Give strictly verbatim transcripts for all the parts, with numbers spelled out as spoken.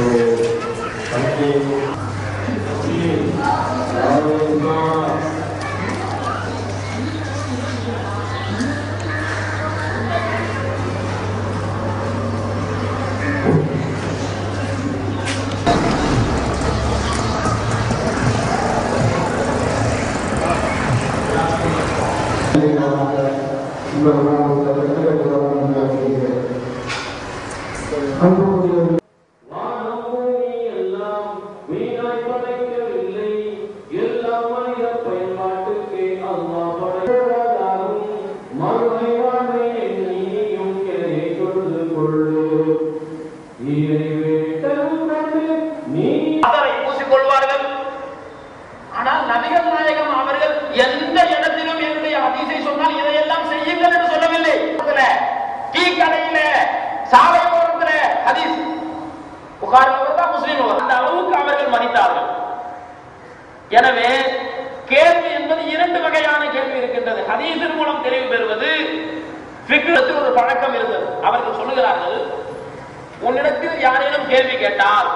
எனவே கேள்வி என்பது இரண்டு வகையான கேள்வி இருக்கின்றது. ஹதீஸின் மூலம் தெளிவு பெறுவது, ஃபிக்ஹ்வில் ஒரு பழக்கம் இருந்தது. அவர்கள் சொல்லுகிறார்கள், உன்னிடத்தில் யாரேனும் கேள்வி கேட்டால்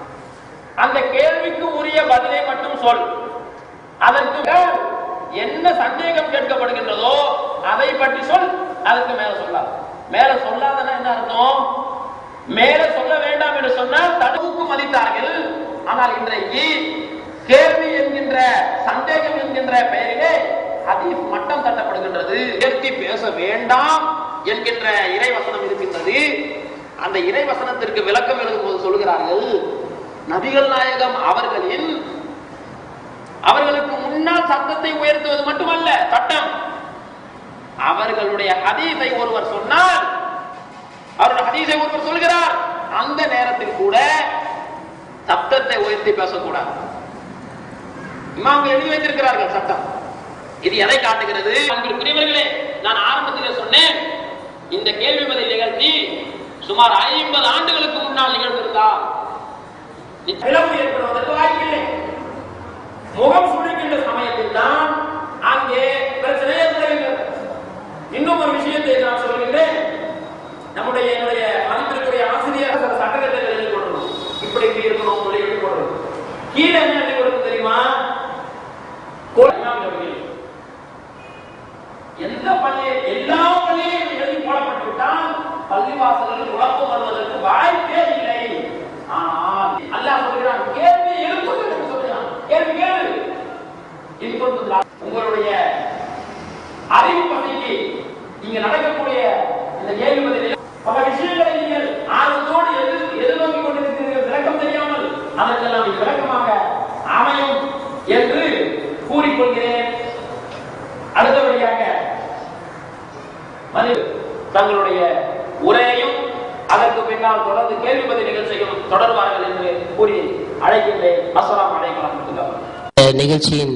அந்த கேள்விக்கு உரிய பதிலை மட்டும் சொல். அதற்கு என்ன சந்தேகம் கேட்கப்படுகின்றதோ அதை பற்றி சொல், அதற்கு மேல சொல்லாது. மேல சொல்லாதனா என்ன அர்த்தம்? மேல சொல்ல வேண்டாம் என்று சொன்னால் தடுப்புக்கு மதித்தார்கள். ஆனால் இன்றைக்கு கேள்வி என்கின்ற, சந்தேகம் என்கின்ற பெயரிலே ஹதீஸ் மட்டம் தட்டப்படுகின்றது. உயர்த்தி பேச வேண்டாம் என்கின்ற இறைவசனம் இருக்கின்றது. அந்த இறைவசனத்திற்கு விளக்கம் எழுதும் போது சொல்கிறார்கள், நபிகள் நாயகம் அவர்களின் அவர்களுக்கு முன்னால் சத்தத்தை உயர்த்துவது மட்டுமல்ல சட்டம், அவர்களுடைய ஹதீஸை ஒருவர் சொன்னால், அவருடைய ஹதீஸை ஒருவர் சொல்கிறார், அந்த நேரத்தில் கூட சத்தத்தை உயர்த்தி பேசக்கூடாது. இமாம்கள் எழுதி வைத்திருக்கிறார்கள் சட்டம். இது எதை காட்டுகிறது? அன்பிற்குரியவர்களே, நான் ஆரம்பத்திலே சொன்னேன், இந்த கேள்வி பதில் நிகழ்ச்சி சுமார் ஐம்பது ஆண்டுகளுக்கு முன்னால் நிகழ்ந்திருந்தா பிளவு ஏற்படுவதற்கு வாய்ப்பில்லை. முகம் சுழிக்கின்ற சமயத்தில் தான் அங்கே பிரச்சனை ஏற்படுகின்றது. இன்னும் ஒரு விஷயத்தை நான் சொல்கின்றேன். நம்முடைய என்னுடைய மதிப்பிற்குரிய ஆசிரியர் சட்டத்திட்டங்கள் எழுதி கொடுக்கணும், இப்படி இப்படி இருக்கணும் சொல்லி எழுதி கொடுக்கணும். கீழே என்ன எழுதி கொடுக்கும் தெரியுமா? எந்த பள்ளி, எல்லா பள்ளியும் எழுதி போடப்பட்டுவிட்டால் பள்ளிவாசல்கள் குழப்பம் வருவதற்கு வாய்ப்பே இல்லை. ஆனால் அல்லாஹ் சொல்கிறான், கேள்வி எழுப்புங்கள் என்று சொல்கிறான். கேள்வி கேளு. உங்களுடைய அறிவு பகுதிக்கு இங்க நடக்கக்கூடிய இந்த கேள்வி பதிலில் பல விஷயங்களை நீங்கள் ஆர்வத்தோடு எதிர் எதிர்நோக்கி கொண்டிருக்கிறீர்கள். விளக்கம் தெரியாமல் அதற்கெல்லாம் இது விளக்கமாக அமையும் என்று கூறிக்கொள்கிறேன். அடுத்தபடியாக தங்களுடைய உரையையும் அதற்கு பின்னால் தொடர்ந்து கேள்வி பதில் நிகழ்ச்சியும் தொடர்வார்கள் என்று கூறி அழைக்கின்றேன். அஸ்ஸலாமு அலைக்கும் வரஹ்மத்துல்லாஹ். நிகழ்ச்சியின்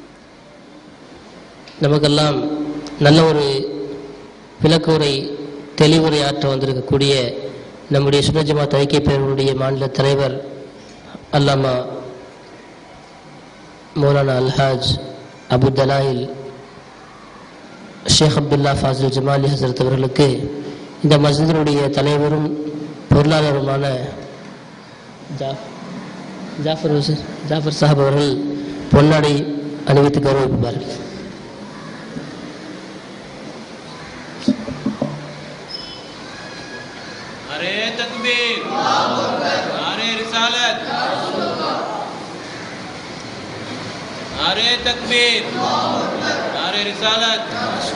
நமக்கெல்லாம் நல்ல ஒரு விளக்குரை, தெளிவுரை ஆற்ற வந்திருக்கக்கூடிய நம்முடைய சுன்னத் ஜமாத் ஐக்கிய பேரவையுடைய மாநில தலைவர் அல்லாமா மௌலானா அல்ஹாஜ் அபு தலாயில் ஷேக் அப்துல்லா ஃபாசில் ஜமாலி ஹசரத் அவர்களுக்கு இந்த மஸ்ஜிதினுடைய தலைவரும் பொருளாளருமான ஜாஃபர் ஜாஃபர் சாஹிப் அவர்கள் பொன்னாடை அணிவித்து கௌரவிப்பார்கள். அரே தக்பீர், அரே ரிசாலத், அரே தக்பீர், அரே ரிசாலத்.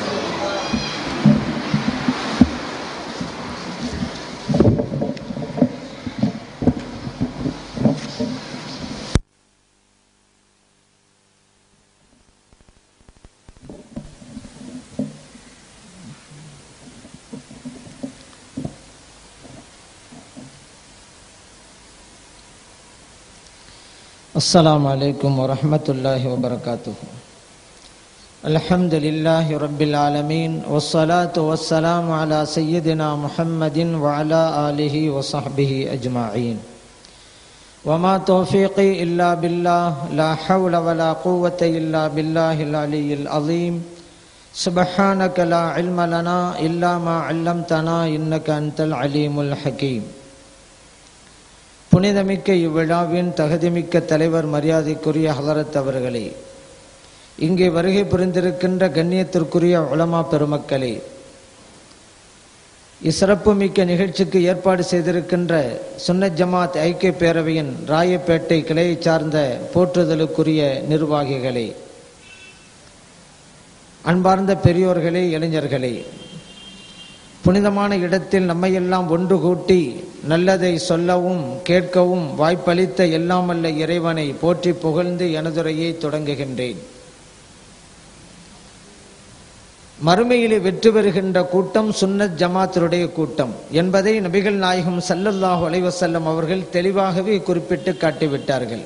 السلام عليكم ورحمة الله وبركاته. الحمد لله رب العالمين والصلاة والسلام على سيدنا محمد وعلى آله وصحبه أجمعين. وما توفيقي إلا بالله، لا حول ولا قوة إلا بالله العلي العظيم. سبحانك لا علم لنا إلا ما علمتنا إنك أنت العليم الحكيم. புனிதமிக்க இவ்விழாவின் தகுதிமிக்க தலைவர் மரியாதைக்குரிய ஹலரத் அவர்களே, இங்கே வருகை புரிந்திருக்கின்ற கண்ணியத்திற்குரிய உலமா பெருமக்களே, இச்சிறப்பு மிக்க நிகழ்ச்சிக்கு ஏற்பாடு செய்திருக்கின்ற சுன்னத் ஜமாத் ஐக்கிய பேரவையின் ராயப்பேட்டை கிளையை சார்ந்த போற்றுதலுக்குரிய நிர்வாகிகளே, அன்பார்ந்த பெரியோர்களே, இளைஞர்களே, புனிதமான இடத்தில் நம்மையெல்லாம் ஒன்று கூட்டி நல்லதை சொல்லவும் கேட்கவும் வாய்ப்பளித்த எல்லாமல்ல இறைவனை போற்றி புகழ்ந்து எனதுரையை தொடங்குகின்றேன். மறுமையிலே வெற்றி பெறுகின்ற கூட்டம் சுன்னத் ஜமாத்தினுடைய கூட்டம் என்பதை நபிகள் நாயகம் ஸல்லல்லாஹு அலைஹி வஸல்லம் அவர்கள் தெளிவாகவே குறிப்பிட்டு காட்டிவிட்டார்கள்.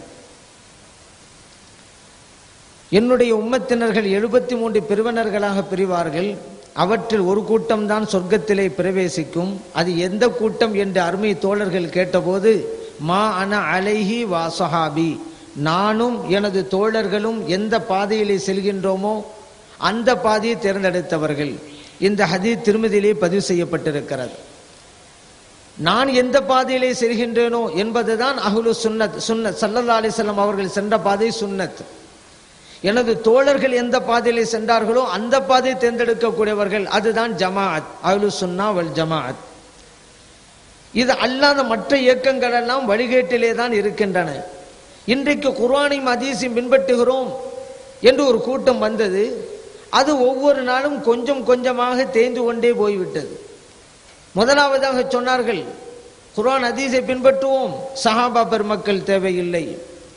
என்னுடைய உம்மத்தினர்கள் எழுபத்தி மூன்று பிரிவினர்களாக பிரிவார்கள். அவற்றில் ஒரு கூட்டம்தான் சொர்க்கத்திலே பிரவேசிக்கும். அது எந்த கூட்டம் என்று அருமை தோழர்கள் கேட்டபோது, மா அன அலைஹி வா ஸஹாபி, நானும் எனது தோழர்களும் எந்த பாதையிலே செல்கின்றோமோ அந்த பாதையை தேர்ந்தெடுத்தவர்கள். இந்த ஹதீஸ் திருமதியிலே பதிவு செய்யப்பட்டிருக்கிறது. நான் எந்த பாதையிலே செல்கின்றேனோ என்பதுதான் அஹ்லு சுன்னத். சுன்னத் ஸல்லல்லாஹு அலைஹி வஸல்லம் அவர்கள் சென்ற பாதை சுன்னத். எனது தோழர்கள் எந்த பாதையிலே சென்றார்களோ அந்த பாதையை தேர்ந்தெடுக்கக்கூடியவர்கள், அதுதான் ஜமாஅத், அஹ்லு சுன்னா வல் ஜமாஅத். இது அல்லாத மற்ற இயக்கங்கள் எல்லாம் வழிகேட்டிலே தான் இருக்கின்றன. இன்றைக்கு குர்ஆனையும் ஹதீஸையும் பின்பற்றுகிறோம் என்று ஒரு கூட்டம் வந்தது. அது ஒவ்வொரு நாளும் கொஞ்சம் கொஞ்சமாக தேய்ந்து கொண்டே போய்விட்டது. முதலாவதாக சொன்னார்கள், குர்ஆன் ஹதீஸை பின்பற்றுவோம், சஹாபா பெருமக்கள் தேவையில்லை.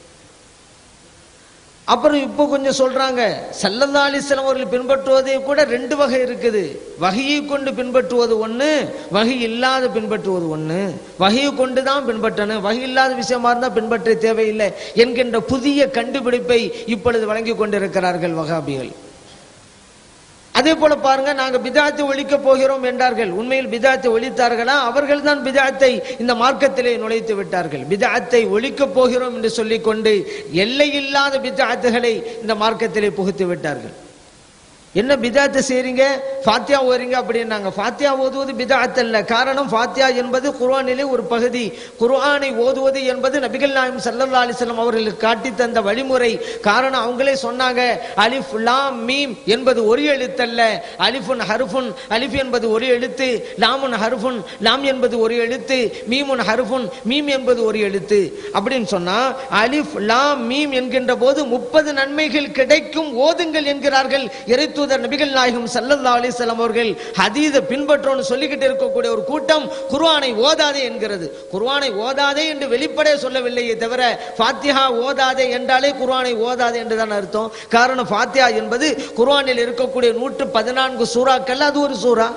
அப்புறம் இப்போ கொஞ்சம் சொல்றாங்க, ஸல்லல்லாஹு அலைஹி வஸல்லம் அவர்கள் பின்பற்றுவதே கூட ரெண்டு வகை இருக்குது. வஹியை கொண்டு பின்பற்றுவது ஒன்று, வஹி இல்லாத பின்பற்றுவது ஒன்று. வஹியை கொண்டு தான் பின்பற்றணும், வஹி இல்லாத விஷயமா இருந்தால் பின்பற்ற தேவையில்லை என்கின்ற புதிய கண்டுபிடிப்பை இப்பொழுது வழங்கி கொண்டிருக்கிறார்கள் வஹாபிகள். அதே போல பாருங்க, நாங்க பிதாத்தை ஒழிக்க போகிறோம் என்றார்கள். உண்மையில் பிதாத்தை ஒழித்தார்களா? அவர்கள் தான் பிதாத்தை இந்த மார்க்கத்திலே நுழைத்து விட்டார்கள். பிதாத்தை ஒழிக்க போகிறோம் என்று சொல்லிக் கொண்டு எல்லையில்லாத பிதாத்துகளை இந்த மார்க்கத்திலே புகுத்தி விட்டார்கள். என்ன பிதாத்தை செய்றீங்க, ஃபாத்தியா ஓதுறீங்க அப்படின்னாங்க. ஃபாத்தியா ஓதுவது பிதாத் அல்ல. காரணம், ஃபாத்தியா என்பது குர்ஆனிலே ஒரு பகுதி. குர்ஆனை ஓதுவது என்பது நபிகள் நாயகம் ஸல்லல்லாஹு அலைஹி வஸல்லம் அவர்களுக்கு காட்டி தந்த வழிமுறை. காரணம், அவங்களே சொன்னாங்க, அலிஃப் லாம் மீம் என்பது ஒரு எழுத்தல்ல, அலிஃபுன் ஹர்ஃபுன், அலிஃப் என்பது ஒரு எழுத்து, லாமுன் ஹர்ஃபுன், லாம் என்பது ஒரு எழுத்து, மீமுன் ஹர்ஃபுன், மீம் என்பது ஒரு எழுத்து அப்படின்னு சொன்னா, அலிஃப் லாம் மீம் என்கின்ற போது முப்பது நன்மைகள் கிடைக்கும், ஓதுங்கள் என்கிறார்கள் இறை தூதர் நபிகள் நாயகம் ஸல்லல்லாஹு அலைஹி வஸல்லம் அவர்கள். ஹதீஸை பின்பற்றோன்னு சொல்லிக்கிட்டு இருக்கக்கூடிய ஒரு கூட்டம் குர்ஆனை ஓதாதே என்கிறது. குர்ஆனை ஓதாதே என்று வெளிப்படையே சொல்லவில்லையே தவிர, ஃபாத்திஹா ஓதாதே என்றாலே குர்ஆனை ஓதாதே என்றுதான் அர்த்தம். காரணம், ஃபாத்திஹா என்பது குர்ஆனில் இருக்கக்கூடிய நூற்று பதினான்கு சூறாக்கள் அது ஒரு சூறா.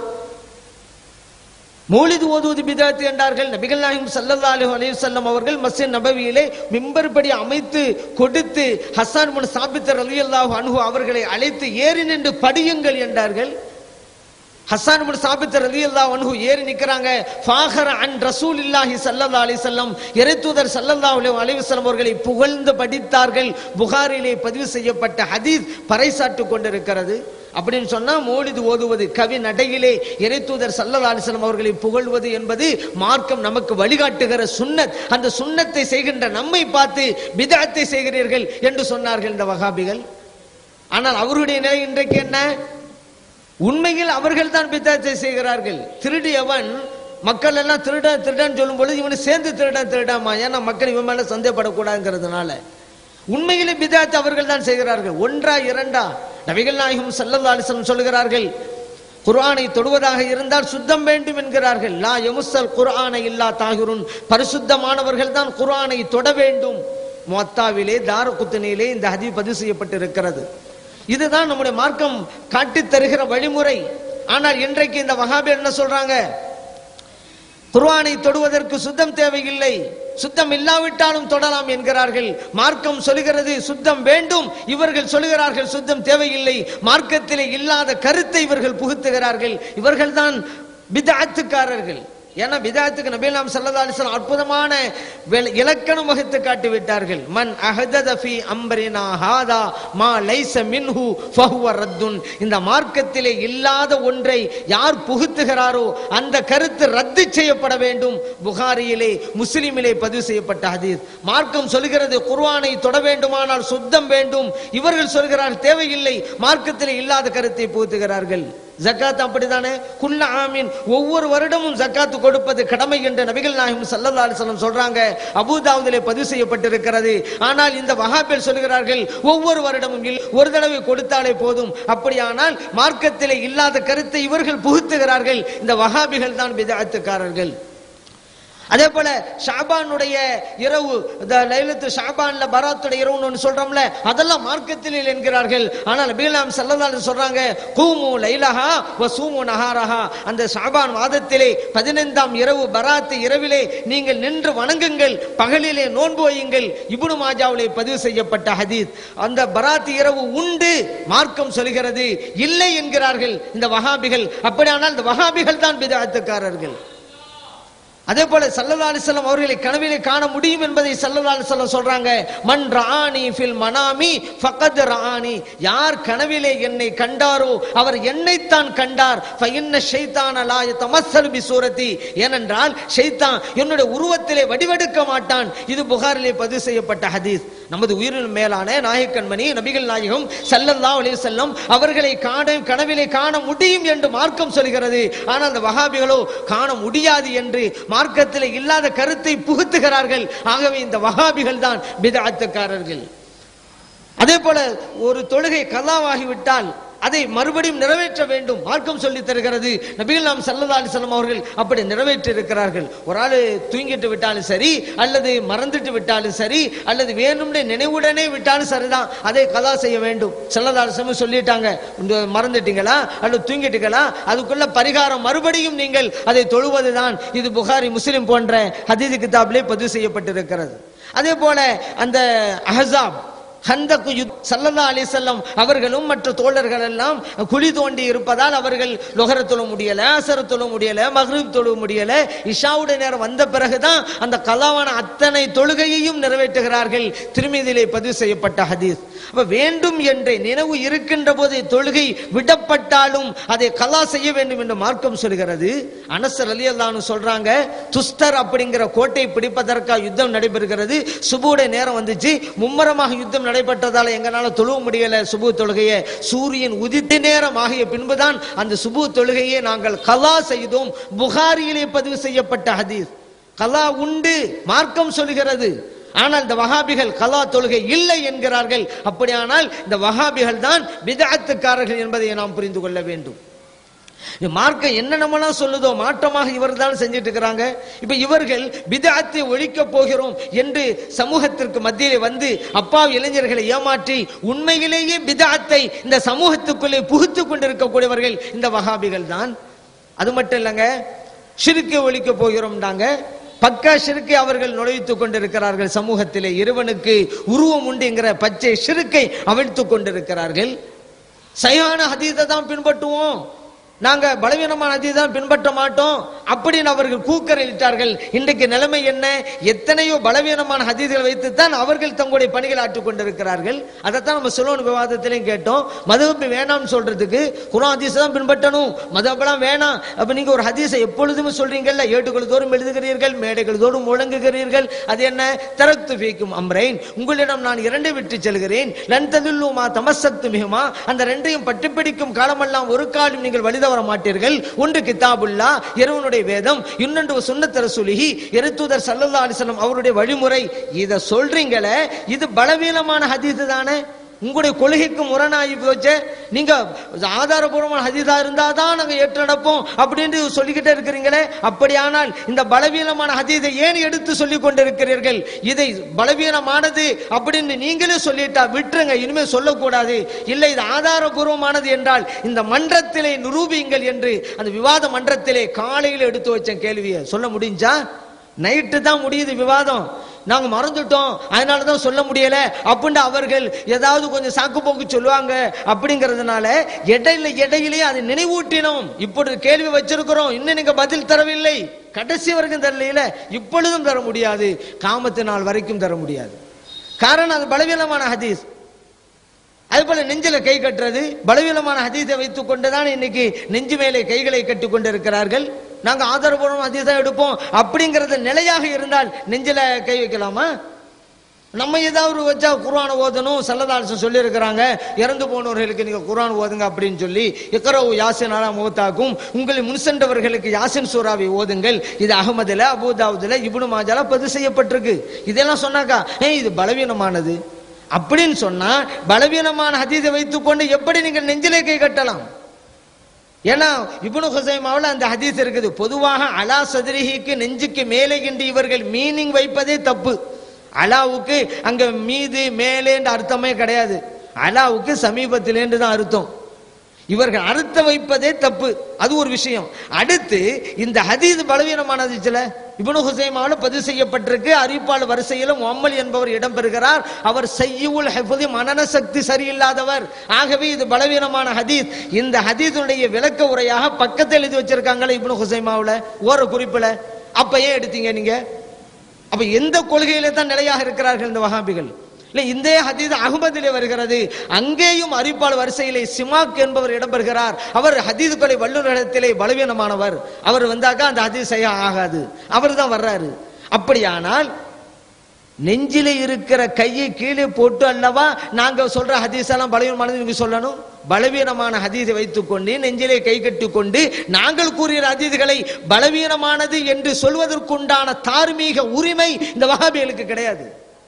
மௌலித் ஓதுவது பிதாத் என்றார்கள். நபிகள் நாயகம் ஸல்லல்லாஹு அலைஹி வஸல்லம் அவர்கள் மஸ்ஜித் நபவியிலே மிம்பர் படி அமைத்து கொடுத்து ஹஸ்ஸான் இப்னு சாபித் ரலியல்லாஹு அன்ஹு அவர்களை அழைத்து ஏறி நின்று படியுங்கள் என்றார்கள். ஹஸ்ஸான் இப்னு சாபித் ரலியல்லாஹு அன்ஹு ஏறி நிற்கிறாங்க. ஃபாஹர அன் ரசூலில்லாஹி ஸல்லல்லாஹு அலைஹி வஸல்லம், இறைத்தூதர் ஸல்லல்லாஹு அலைஹி வஸல்லம் அவர்களை புகழ்ந்து படித்தார்கள். புகாரிலே பதிவு செய்யப்பட்ட ஹதீஸ் பறைசாட்டு கொண்டிருக்கிறது. அப்படின்னு சொன்னா, மௌலித் ஓதுவது கவி நடையிலே இறைத்தூதர் ஸல்லல்லாஹு அலைஹி வஸல்லம் அவர்களை புகழ்வது என்பது மார்க்கம் நமக்கு வழிகாட்டுகிற சுன்னத். அந்த சுன்னத்தை செய்கின்ற நம்மை பார்த்து பிதஅத்தை செய்கிறீர்கள் என்று சொன்னார்கள் இந்த வஹாபிகள். ஆனால் அவருடைய நிலை இன்றைக்கு என்ன? உண்மையில் அவர்கள் தான் பிதஅத்தை செய்கிறார்கள். திருடியவன் மக்கள் எல்லாம் திருடன் திருடன் சொல்லும் பொழுது இவனை சேர்ந்து திருடன் திருடாமா, ஏன்னா மக்கள் இவன் மேல சந்தேகப்படக்கூடாதுங்கிறதுனால. உண்மையிலே பிதஅத் அவர்கள் தான் செய்கிறார்கள். ஒன்றா இரண்டா? நபிகள் நாயகம் ஸல்லல்லாஹு அலைஹி வஸல்லம் சொல்கிறார்கள், குர்ஆனை தொடுவதாக இருந்தால் சுத்தம் வேண்டும் என்கிறார்கள். லா யமுஸ்ஸல் குர்ஆன இல்லா தாஹிருன், பரிசுத்தமானவர்கள் தான் குர்ஆனை தொட வேண்டும். முவத்தாவிலே தாரகுத்னியிலே இந்த ஹதீஸ் பதிவு செய்யப்பட்டிருக்கிறது. இதுதான் நம்முடைய மார்க்கம் காட்டித் தருகிற வழிமுறை. ஆனால் இன்றைக்கு இந்த வஹாபி என்ன சொல்றாங்க? குர்ஆனை தொடுவதற்கு சுத்தம் தேவையில்லை, சுத்தம் இல்லாவிட்டாலும் தொடலாம் என்கிறார்கள். மார்க்கம் சொல்கிறது சுத்தம் வேண்டும், இவர்கள் சொல்கிறார்கள் சுத்தம் தேவையில்லை. மார்க்கத்திலே இல்லாத கருத்தை இவர்கள் புகுத்துகிறார்கள். இவர்கள் தான் பிதஅத்துக்காரர்கள். ஏன்னா பிதாத்துக்கு நபிகள் நாயகம் ஸல்லல்லாஹு அலைஹி வஸல்லம் அற்புதமான இலக்கணம் வகுத்து காட்டி விட்டார்கள். மன் அஹதத ஃபீ அம்ரினா ஹாதா மா லைஸ மின்ஹு ஃபஹுவ ரத்துன். இந்த மார்க்கத்திலே இல்லாத ஒன்றை யார் புகுத்துகிறாரோ அந்த கருத்து ரத்து செய்யப்பட வேண்டும். புகாரியிலே முஸ்லிமிலே பதிவு செய்யப்பட்ட ஹதீஸ். மார்க்கம் சொல்கிறது குர்ஆனை தொட வேண்டுமானால் சுத்தம் வேண்டும். இவர்கள் சொல்கிறார்கள் தேவையில்லை, மார்க்கத்திலே இல்லாத கருத்தை புகுத்துகிறார்கள். ஜக்காத் அப்படித்தானே, குல்ல ஆமீன், ஒவ்வொரு வருடமும் ஜக்காத்து கொடுப்பது கடமை என்று நபிகள் நாயகம் ஸல்லல்லாஹு அலைஹி வஸல்லம் சொல்றாங்க. அபூதாவுதிலே பதிவு செய்யப்பட்டிருக்கிறது. ஆனால் இந்த வஹாபிகள் சொல்கிறார்கள் ஒவ்வொரு வருடமும் ஒரு தடவை கொடுத்தாலே போதும். அப்படியானால் மார்க்கத்திலே இல்லாத கருத்தை இவர்கள் புகுத்துகிறார்கள். இந்த வஹாபிகள் தான் பிதஅத்துக்காரர்கள். அதே போல ஷாபானுடைய இரவு, லைலத்து ஷாபான்ல பராத்துடைய இரவுன்னு ஒன்று சொல்றோம்ல, அதெல்லாம் மார்க்கத்தில் என்கிறார்கள். ஆனால் நபிகள் நாயகம் ஸல்லல்லாஹு அலைஹி வஸல்லம் சொல்றாங்க கூமு லைலஹா வ சூமு நஹாரஹா. அந்த ஷாபான் மாதத்திலே பதினைந்தாம் இரவு பராத்து இரவிலே நீங்கள் நின்று வணங்குங்கள், பகலிலே நோன்பு வையுங்கள். இப்னு மாஜாவிலே பதிவு செய்யப்பட்ட ஹதீஸ். அந்த பராத்து இரவு உண்டு மார்க்கம் சொல்கிறது, இல்லை என்கிறார்கள் இந்த வஹாபிகள். அப்படியானால் இந்த வஹாபிகள் தான் பிதஅத்துக்காரர்கள். அதே போல ஸல்லல்லாஹு அலைஹி வஸல்லம் அவர்களை கனவிலே காண முடியும் என்பதை ஸல்லல்லாஹு அலைஹி வஸல்லம் சொல்றாங்க. மன் ரஆனி ஃபில் மனாமி ஃபகத் ரஆனி. யார் கனவிலே என்னை கண்டாரோ அவர் என்னைத்தான் கண்டார். ஃபஇன்ன ஷைத்தான லா யதமஸ்ஸல் பிசூரதி. ஏனென்றால் ஷைத்தான் என்னுடைய உருவத்திலே வடிவெடுக்க மாட்டான். இது புகாரிலே பதிவு செய்யப்பட்ட ஹதீஸ். நமது உயிரின் மேலான நாயகன்மணி நபிகள் நாயகம் ஸல்லல்லாஹு அலைஹி வஸல்லம் அவர்களை காண கனவிலே காண முடியும் என்று மார்க்கம் சொல்கிறது. ஆனால் அந்த வஹாபிகளோ காண முடியாது என்று மார்க்கத்தில் இல்லாத கருத்தை புகுத்துகிறார்கள். ஆகவே இந்த வஹாபிகள் தான் பிதஅத்துக்காரர்கள். அதே போல ஒரு தொழுகை கலாவாகிவிட்டால் அதை மறுபடியும் நிறைவேற்ற வேண்டும் மார்க்கம் சொல்லி தருகிறது. நபிகள் நாயகம் ஸல்லல்லாஹு அலைஹி வஸல்லம் அவர்கள் அப்படி நிறைவேற்றி இருக்கிறார்கள். ஒரு ஆள் தூங்கிட்டு விட்டாலும் சரி, அல்லது மறந்துட்டு விட்டாலும் சரி, அல்லது வேணும்னே நினைவுடனே விட்டாலும் சரிதான், அதை கலா செய்ய வேண்டும். ஸல்லல்லாஹு அலைஹி வஸல்லம் சொல்லிட்டாங்க, மறந்துட்டீங்களா அல்லது தூங்கிட்டீங்களா, அதுக்குள்ள பரிகாரம் மறுபடியும் நீங்கள் அதை தொழுவதுதான். இது புகாரி முஸ்லிம் போன்ற ஹதீஸ் கிதாபிலே பதிவு செய்யப்பட்டிருக்கிறது. அதே போல அந்த அஹ்ஸாப் ஹந்தக்கு ஸல்லல்லாஹு அலைஹி வஸல்லம் அவர்களும் மற்ற தோழர்கள் எல்லாம் குழி தோண்டி இருப்பதால் அவர்கள் லுஹர் தொழ முடியல, அஸர் தொழ முடியல, மக்ரிப் தொழ முடியல. இஷாவுடைய நேரம் வந்த பிறகுதான் அந்த கலாவான அத்தனை தொழுகையையும் நிறைவேற்றுகிறார்கள். திருமீதியிலே பதிவு செய்யப்பட்ட ஹதீஸ். அப்ப வேண்டும் என்ற நினைவு இருக்கின்ற போது தொழுகை விடப்பட்டாலும் அதை கலா செய்ய வேண்டும் என்று மார்க்கம் சொல்கிறது. அனஸ் ரலியல்லாஹு அன்ஹு சொல்றாங்க, துஸ்தர் அப்படிங்கிற கோட்டை பிடிப்பதற்காக யுத்தம் நடைபெறுகிறது. சுபுடைய நேரம் வந்துச்சு, மும்மரமாக யுத்தம் நடைபெற்றதால எங்களால தொழுவ முடியல சுபு தொழுகையை. சூரியன் உதித்த நேரம் ஆகிய பின்புதான் அந்த சுபு தொழுகையை நாங்கள் கலா செய்தோம். புகாரியிலே பதிவு செய்யப்பட்ட ஹதீஸ். கலா உண்டு மார்க்கம் சொல்கிறது. ஆனால் இந்த வஹாபிகள் கலா தொழுகை இல்லை என்கிறார்கள். அப்படியானால் இந்த வஹாபிகள் தான் பிதஅத்துக்காரர்கள் என்பதை நாம் புரிந்து கொள்ள வேண்டும். மார்க்கம் என்ன நம்மலாம் சொல்லுதோ மாற்றமாக இவர்கள் தான் செஞ்சிட்டு இருக்கிறாங்க. இப்ப இவர்கள் பிதஅத்தை ஒழிக்க போகிறோம் என்று சமூகத்திற்கு மத்தியிலே வந்து அப்பா இளைஞர்களை ஏமாற்றி உண்மையிலேயே பிதஅத்தை இந்த சமூகத்துக்குள்ளே புகுத்து கொண்டிருக்கக்கூடியவர்கள் இந்த வஹாபிகள் தான். அது மட்டும் இல்லைங்க, ஷிர்க்கை ஒழிக்க போகிறோம்டாங்க. பக்கா ஷிர்க்கை அவர்கள் நுழைத்துக் கொண்டிருக்கிறார்கள் சமூகத்திலே. இறைவனுக்கு உருவம் உண்டு என்கிற பச்சை ஷிர்க்கை அவிழ்த்துக் கொண்டிருக்கிறார்கள். சஹீஹான ஹதீஸை தான் பின்பற்றுவோம், நாங்க பலவீனமான ஹதீஸை தான் பின்பற்ற மாட்டோம் அப்படின்னு அவர்கள் கூக்கரிட்டார்கள். இன்றைக்கு நிலைமை என்ன? எத்தனையோ பலவீனமான ஹதீஸ்களை வைத்துத்தான் அவர்கள் தங்களுடைய பணிகளை ஆற்றிக் கொண்டிருக்கிறார்கள். அதைத்தான் நம்ம சொல்லணும் விவாதத்திலையும் கேட்டோம். மதுஹப் வேணாம்னு சொல்றதுக்கு குர்ஆன் ஹதீஸ் தான் பின்பற்றணும், மதுஹப்லாம் வேணாம். அப்ப நீங்க ஒரு ஹதீஸை எப்பொழுதுமே சொல்றீங்கல்ல, ஏட்டுகள் தோறும் எழுதுகிறீர்கள், மேடைகள் தோறும் முழங்குகிறீர்கள். அது என்ன? தரக்து ஃபீக்கும் அம்ரைன், உங்களிடம் நான் இரண்டை விட்டு செல்கிறேன், லன் ததுல்லு மா தமஸ்ஸக்து பிஹுமா, அந்த ரெண்டையும் பட்டுப்பிடிக்கும் காலமெல்லாம் ஒரு காலம் நீங்கள் வழித வர மாட்டீர்கள். ஒன்று கிதாபுல்லா இறைவனுடைய வேதம், இன்னொன்று சுன்னத் ரசூலிஹி இறைத்தூதர் ஸல்லல்லாஹு அலைஹி வஸல்லம் அவருடைய வழிமுறை. இத சொல்றீங்களே, இது பலவீனமான ஹதீஸ் தானே, உங்களுடைய கொள்கைக்கு முரணாகி போச்சு. நீங்க ஆதாரபூர்வமான ஹதீஸா இருந்தாதான் நாங்க ஏற்று நடப்போம் அப்படின்னு சொல்லிக்கிட்டே இருக்கிறீங்களே. அப்படியானால் இந்த பலவீனமான ஹதீஸை ஏன் எடுத்து சொல்லிக் கொண்டிருக்கிறீர்கள்? இதை பலவீனமானது அப்படின்னு நீங்களே சொல்லிட்டா விட்டுருங்க, இனிமே சொல்லக்கூடாது. இல்லை இது ஆதாரபூர்வமானது என்றால் இந்த மன்றத்திலே நிரூபியுங்கள் என்று அந்த விவாத மன்றத்திலே காலையில் எடுத்து வச்ச கேள்வியை சொல்ல முடிஞ்சா? நைட்டு தான் முடியுது விவாதம், நாங்க மறந்துட்டோம் அதனாலதான் சொல்ல முடியல அப்படின்னு அவர்கள் ஏதாவது கொஞ்சம் சாக்கு போக்கு சொல்லுவாங்க. அப்படிங்கறதுனால இடையில இடையிலே அதை நினைவூட்டினோம். இப்படி கேள்வி வச்சிருக்கிறோம், இன்னும் நீங்க பதில் தரவில்லை. கடைசி வரைக்கும் தரல, இப்பொழுதும் தர முடியாது, காமத்து நாள் வரைக்கும் தர முடியாது. காரணம் அது பலவீனமான ஹதீஸ். அது போல நெஞ்சில கை கட்டுறது பலவீனமான ஹதீஸை வைத்துக் கொண்டுதான் இன்னைக்கு நெஞ்சு மேலே கைகளை கட்டி கொண்டிருக்கிறார்கள். நாங்க ஆதரவுபூர்வம் ஹதீஸை எடுப்போம் அப்படிங்கறது நிலையாக இருந்தால் நெஞ்சில கை வைக்கலாமா? நம்ம ஏதாவது வச்சா குர்ஆன் ஓதணும், ஸல்லல்லாஹு அலைஹி வஸல்லம் சொல்லி இருக்கிறாங்க, இறந்து போனவர்களுக்கு நீங்க குர்ஆன் ஓதுங்க அப்படின்னு சொல்லி, இக்ரவு யாசின் அலா மௌதாக்கும், உங்களை முன்சென்றவர்களுக்கு யாசின் சூராவை ஓதுங்கள். இது அஹ்மதுல, அபூதாவுதுல, இப்னு மாஜால பதிவு செய்யப்பட்டிருக்கு. இதெல்லாம் சொன்னாக்கா ஏய் இது பலவீனமானது அப்படின்னு சொன்னா, பலவீனமான ஹதீஸை வைத்துக் கொண்டு எப்படி நீங்க நெஞ்சிலே கை கட்டலாம்? ஏன்னா இப்னு ஹுஸைமாவுல அந்த ஹதீஸ் இருக்குது, பொதுவாக அலா சத்ரிஹிக்கு நெஞ்சுக்கு மேலே என்று இவர்கள் மீனிங் வைப்பதே தப்பு. அலாவுக்கு அங்க மீது மேலேன்ற அர்த்தமே கிடையாது, அலாவுக்கு சமீபத்திலேன்று தான் அர்த்தம். இவர்கள் அர்த்தம் வைப்பதே தப்பு, அது ஒரு விஷயம். அடுத்து இந்த ஹதீஸ் பலவீனமானது சில இப்னு ஹுஸைமாவுல பதிவு செய்யப்பட்டிருக்கு. அறிவிப்பாளர் வரிசையிலும் முஹம்மல் என்பவர் இடம்பெறுகிறார். அவர் சய்யுல் ஹிஃப்தி, மனன சக்தி சரியில்லாதவர். ஆகவே இது பலவீனமான ஹதீஸ். இந்த ஹதீஸுடைய விளக்க உரையாக பக்கத்தில் எழுதி வச்சிருக்காங்களே இப்னு ஹுஸைமாவுல ஓர குறிப்பில. அப்ப ஏன் எடுத்தீங்க நீங்க? அப்ப எந்த கொள்கையிலே தான் நிலையாக இருக்கிறார்கள் இந்த வஹாபிகள்? இல்ல இந்த ஹதீஸ் அஹ்மதிலே வருகிறது, அங்கேயும் அறிவிப்பாளர் வரிசையிலே சிமாக் என்பவர் இடம்பெறுகிறார். அவர் ஹதீஸ்களை வல்லுநரிடத்திலே பலவீனமானவர். அவர் வந்தாக்கா அந்த ஹதீஸ் சரியா ஆகாது, அவர் தான் வர்றாரு. அப்படியானால் நெஞ்சிலே இருக்கிற கையை கீழே போட்டு அல்லவா நாங்க சொல்ற ஹதீஸ் எல்லாம் பலவீனமானது நீங்க சொல்லணும்? பலவீனமான ஹதீஸை வைத்துக் கொண்டு நெஞ்சிலே கை கட்டி கொண்டு நாங்கள் கூறிய ஹதீஸ்களை பலவீனமானது என்று சொல்வதற்குண்டான தார்மீக உரிமை இந்த வஹாபிகளுக்கு கிடையாது.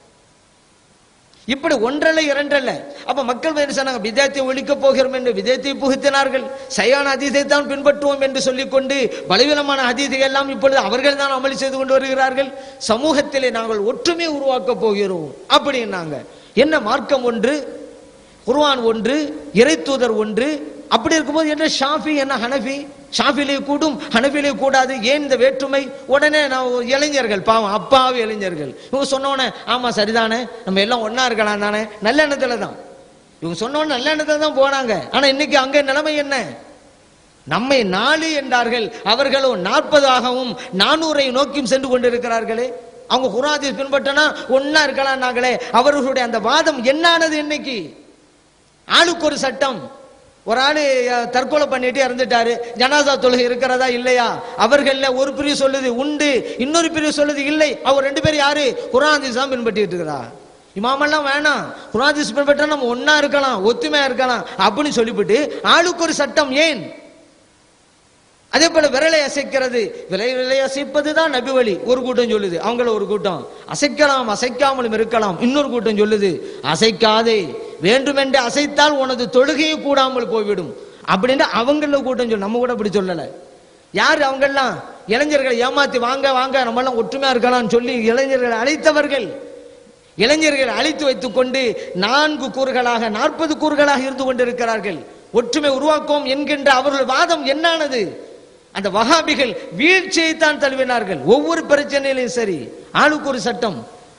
இப்படி ஒன்றல்ல இரண்டல்ல. அப்ப மக்கள் என்ன சொன்னாங்க? விதத்தை ஒழிக்க போகிறோம் என்று விதத்தை புகுத்தினார்கள். சயான ஹதீஸை தான் பின்பற்றுவோம் என்று சொல்லிக்கொண்டு பலவீனமான ஹதீஸை எல்லாம் இப்பொழுது அவர்கள் தான் அமளி செய்து கொண்டு வருகிறார்கள். சமூகத்திலே நாங்கள் ஒற்றுமை உருவாக்க போகிறோம் அப்படின்னாங்க. என்ன மார்க்கம் ஒன்று, குர்ஆன் ஒன்று, இறை தூதர் ஒன்று. அப்படி இருக்கும்போது என்ன ஷாஃபி என்ன ஹனஃபி? ஷாஃபிலே கூடும், ஹனஃபிலே கூடாது, ஏன் இந்த வேற்றுமை? உடனே நான் இளைஞர்கள், பாவம் அப்பாவி இளைஞர்கள், இவங்க சொன்னோன்னே ஆமா சரிதானே, நம்ம எல்லாம் ஒன்னா இருக்கலாம் தானே, நல்ல எண்ணத்துல தான் இவங்க சொன்னோன்னு நல்ல எண்ணத்துல தான் போனாங்க. ஆனா இன்னைக்கு அங்க நிலைமை என்ன? நம்மை நாலு என்றார்கள், அவர்களோ நாற்பதாகவும் நானூறை நோக்கியும் சென்று கொண்டிருக்கிறார்களே. அவங்க குர்ஆனை பின்பற்றினா ஒன்னா இருக்கலாம் நாங்களே. அவர்களுடைய அந்த வாதம் என்னானது? இன்னைக்கு ஆளுக்கு ஒரு சட்டம். ஒரு ஆளு தற்கொலை பண்ணிட்டு இறந்துட்டாரு, ஜனாசா தொழுகை இருக்கிறதா இல்லையா? அவர்கள ஒரு பிரிவு சொல்லுது உண்டு, இன்னொரு பிரிவு சொல்லுது இல்லை. அவர் ரெண்டு பேரும் யாரு? குர்ஆன் ஹதீஸ் தான் பின்பற்றிட்டு இருக்கிறா. இமாமெல்லாம் வேணாம், குர்ஆன் ஹதீஸ் பின்பற்றா நம்ம ஒன்னா இருக்கலாம், ஒத்துமையா இருக்கலாம் அப்படின்னு சொல்லிவிட்டு ஆளுக்கு ஒரு சட்டம். ஏன்? அதே போல விரலை அசைக்கிறது, விலை விலை அசைப்பதுதான் நபி வழி ஒரு கூட்டம் சொல்லுது. அவங்கள ஒரு கூட்டம் அசைக்கலாம், அசைக்காமலும் இருக்கலாம். இன்னொரு கூட்டம் சொல்லுது அசைக்காதே, வேண்டுமென்று அசைத்தால் உனது தொழுகையை கூடாமல் போய்விடும் அப்படின்னு அவங்கள கூட்டம் சொல்லு. நம்ம கூட அப்படி சொல்லல. யாரு அவங்கெல்லாம்? இளைஞர்களை ஏமாத்தி வாங்க வாங்க நம்ம எல்லாம் ஒற்றுமையா இருக்கலாம் சொல்லி இளைஞர்களை அழைத்தவர்கள். இளைஞர்களை அழைத்து வைத்துக் கொண்டு நான்கு கூறுகளாக நாற்பது கூறுகளாக இருந்து கொண்டிருக்கிறார்கள். ஒற்றுமை உருவாக்கும் என்கின்ற அவர்கள் வாதம் என்னானது? அந்த வஹாபிகள் வீழ்ச்சியை தான் தழுவினார்கள். ஒவ்வொரு பிரச்சனையிலும் சரி ஆளுக்கு ஒரு சட்டம்.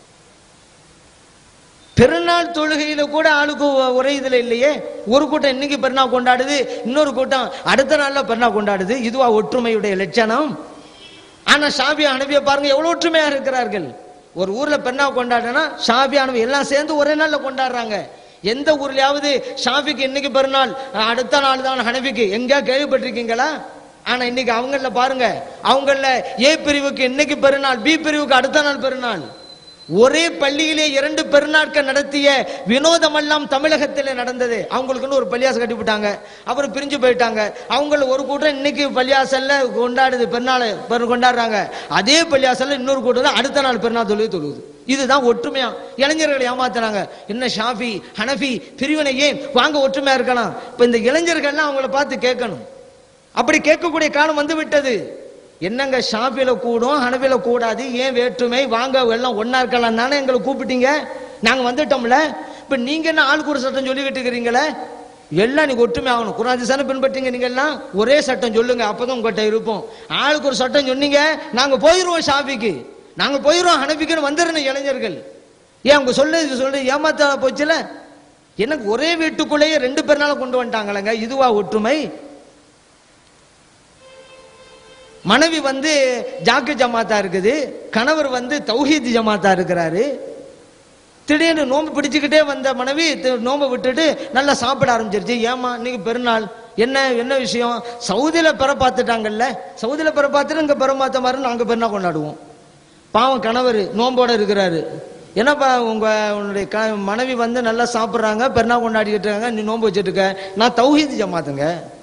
பெருநாள் தொழுகையில கூட ஆளுக்கு ஒரே இதுல இல்லையே. ஒரு கூட்டம் இன்னைக்கு பெருநாள் கொண்டாடுது, இன்னொரு கூட்டம் அடுத்த நாள்ல பெருநாள் கொண்டாடுது. இதுவா ஒற்றுமையுடைய லட்சணம்? ஆனா ஷாஃபி ஹனஃபியை பாருங்க எவ்வளவு ஒற்றுமையா இருக்கிறார்கள். ஒரு ஊர்ல பெருநாள் கொண்டாடுனா ஷாஃபி ஹனஃபி எல்லாம் சேர்ந்து ஒரே நாள்ல கொண்டாடுறாங்க. எந்த ஊர்லயாவது ஷாஃபிக்கு இன்னைக்கு பெருநாள் அடுத்த நாள் தான் ஹனஃபிக்கு எங்க கேள்விப்பட்டிருக்கீங்களா? ஆனா இன்னைக்கு அவங்கள பாருங்க, அவங்கள ஏ பிரிவுக்கு இன்னைக்கு பெருநாள், பி பிரிவுக்கு அடுத்த நாள் பெருநாள். ஒரே பள்ளியிலே இரண்டு பெருநாட்கள் நடத்திய வினோதம் எல்லாம் தமிழகத்திலே நடந்தது. அவங்களுக்குன்னு ஒரு பள்ளியாசல் கட்டி விட்டாங்க, அப்புறம் பிரிஞ்சு போயிட்டாங்க. அவங்கள ஒரு கூட்டம் இன்னைக்கு பள்ளியாசல்ல கொண்டாடுது, பெருநாள் கொண்டாடுறாங்க. அதே பள்ளியாசல்ல இன்னொரு கூட்டம் அடுத்த நாள் பெருநாள் தொழுது தொழுது. இதுதான் ஒற்றுமையா? இளைஞர்களை ஏமாத்துறாங்க. என்ன ஷாஃபி ஹனஃபி பிரிவினை ஏன்? வாங்க ஒற்றுமையா இருக்கலாம். இப்ப இந்த இளைஞர்கள்லாம் அவங்கள பார்த்து கேட்கணும். அப்படி கேட்கக்கூடிய காலம் வந்து விட்டது. என்னங்க ஷாஃபில கூடும் ஹனஃபில கூடாது, ஏன் வேற்றுமை? வாங்க எல்லாம் ஒன்னா இருக்கலாம் தானே எங்களை கூப்பிட்டீங்க, நாங்க வந்துட்டோம்ல. இப்ப நீங்க என்ன ஆளுக்கு ஒரு சட்டம் சொல்லிக்கிட்டு இருக்கிறீங்களே? எல்லாம் நீங்க ஒற்றுமை ஆகணும். குர்ஆன் ஹதீஸை பின்பற்றீங்க, நீங்க எல்லாம் ஒரே சட்டம் சொல்லுங்க, அப்பதான் உங்ககிட்ட இருப்போம். ஆளுக்கு ஒரு சட்டம் சொன்னீங்க, நாங்க போயிருவோம் ஷாஃபிக்கு, நாங்க போயிருவோம் ஹனஃபிக்குன்னு வந்துடணும் இளைஞர்கள். ஏன் அவங்க சொல்ல சொல்ல ஏமாத்த போச்சுல? எனக்கு ஒரே வீட்டுக்குள்ளேயே ரெண்டு பேர்னால கொண்டு வந்துட்டாங்களங்க, இதுவா ஒற்றுமை? மனைவி வந்து ஜாக்கு ஜமாத்தா இருக்குது, கணவர் வந்து தௌஹீத் ஜமாத்தா இருக்கிறாரு. திடீர்னு நோம்பு பிடிச்சுக்கிட்டே வந்த மனைவி நோம்பை விட்டுட்டு நல்லா சாப்பிட ஆரம்பிச்சிருச்சு. ஏமா இன்னைக்கு பெருநாள், என்ன என்ன விஷயம்? சவுதியில பெற பார்த்துட்டாங்கல்ல, சவுதியில பெற பார்த்துட்டு இங்க பெற பார்த்த மாதிரி நாங்க பெருநாள் கொண்டாடுவோம். பாவம் கணவர் நோம்போட இருக்கிறாரு. என்னப்பா உங்க உன்னுடைய மனைவி வந்து நல்லா சாப்பிட்றாங்க, பெருநாள் கொண்டாடிக்கிட்டு இருக்காங்க, நீ நோன்பு வச்சுட்டு இருக்க. நான் தௌஹீத் ஜமாத்துங்க,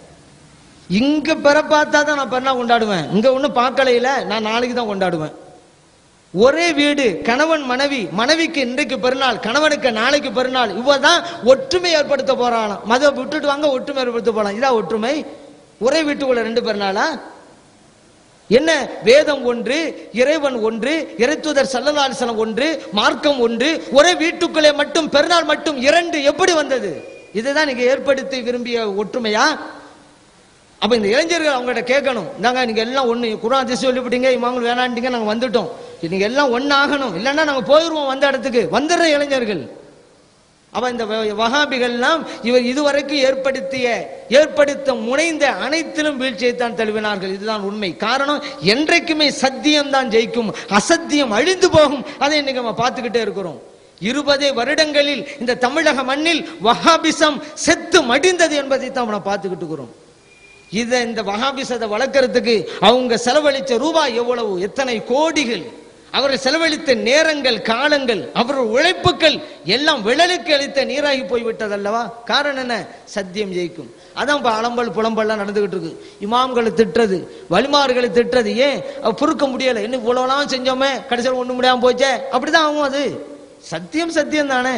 இங்க பெற பார்த்தா தான் நான் பெருநாள் கொண்டாடுவேன், இங்க ஒன்னும் பார்க்கலையில நான் நாளைக்கு தான் கொண்டாடுவேன். ஒரே வீடு, கணவன் மனைவி, மனைவிக்கு இன்றைக்கு பெருநாள், கணவனுக்கு நாளைக்கு பெருநாள். இவதான் ஒற்றுமை ஏற்படுத்த போறாளாம். மத விட்டுட்டு வாங்க ஒற்றுமை ஏற்படுத்த போறான். இதான் ஒற்றுமை? ஒரே வீட்டுக்குள்ள ரெண்டு பெருநாளா? என்ன வேதம் ஒன்று, இறைவன் ஒன்று, இறைத்தூதர் ஸல்லல்லாஹு அலைஹி வஸல்லம் ஒன்று, மார்க்கம் ஒன்று, ஒரே வீட்டுக்குள்ளே மட்டும் பெருநாள் மட்டும் இரண்டு எப்படி வந்தது? இதுதான் நீங்க ஏற்படுத்தி விரும்பிய ஒற்றுமையா? அப்ப இந்த இளைஞர்கள் அவங்ககிட்ட கேட்கணும், இந்தாங்க நீங்க எல்லாம் ஒண்ணு, குர்ஆன் ஹதீஸ் சொல்லிவிட்டீங்க, இமாம்கள் வேணாண்டீங்க, நாங்க வந்துட்டோம், நீங்க எல்லாம் ஒன்னாகணும், இல்லைன்னா நாங்க போயிருவோம் வந்த இடத்துக்கு. வந்துடுற இளைஞர்கள். அப்ப இந்த வஹாபிகள்லாம் இவர் இதுவரைக்கும் ஏற்படுத்திய ஏற்படுத்த முனைந்த அனைத்திலும் வீழ்ச்சியைத்தான் தழுவினார்கள். இதுதான் உண்மை. காரணம், என்றைக்குமே சத்தியம் தான் ஜெயிக்கும், அசத்தியம் அழிந்து போகும். அதை இன்னைக்கு நம்ம பார்த்துக்கிட்டே இருக்கிறோம். இருபதே வருடங்களில் இந்த தமிழக மண்ணில் வஹாபிசம் செத்து மடிந்தது என்பதை தான் நம்ம பார்த்துக்கிட்டு இருக்கிறோம். இதை இந்த வஹாபிசத்தை வளர்க்கறதுக்கு அவங்க செலவழிச்ச ரூபாய் எவ்வளவு, எத்தனை கோடிகள், அவர்கள் செலவழித்த நேரங்கள், காலங்கள், அவர்கள் உழைப்புகள் எல்லாம் விழலுக்கு அளித்த நீராகி போய்விட்டது அல்லவா? காரணம் என்ன? சத்தியம் ஜெயிக்கும். அதான் இப்ப அலம்பல் புலம்பல்லாம் நடந்துகிட்டு இருக்கு. இமாம்களை திட்டுறது, வலிமார்களை திட்டுறது, ஏன் பொறுக்க முடியல, என்ன இவ்வளவுலாம் செஞ்சோமே கடைசியில் ஒண்ணு முடியாம போச்சே, அப்படிதான் ஆகும். அது சத்தியம் சத்தியம் தானே.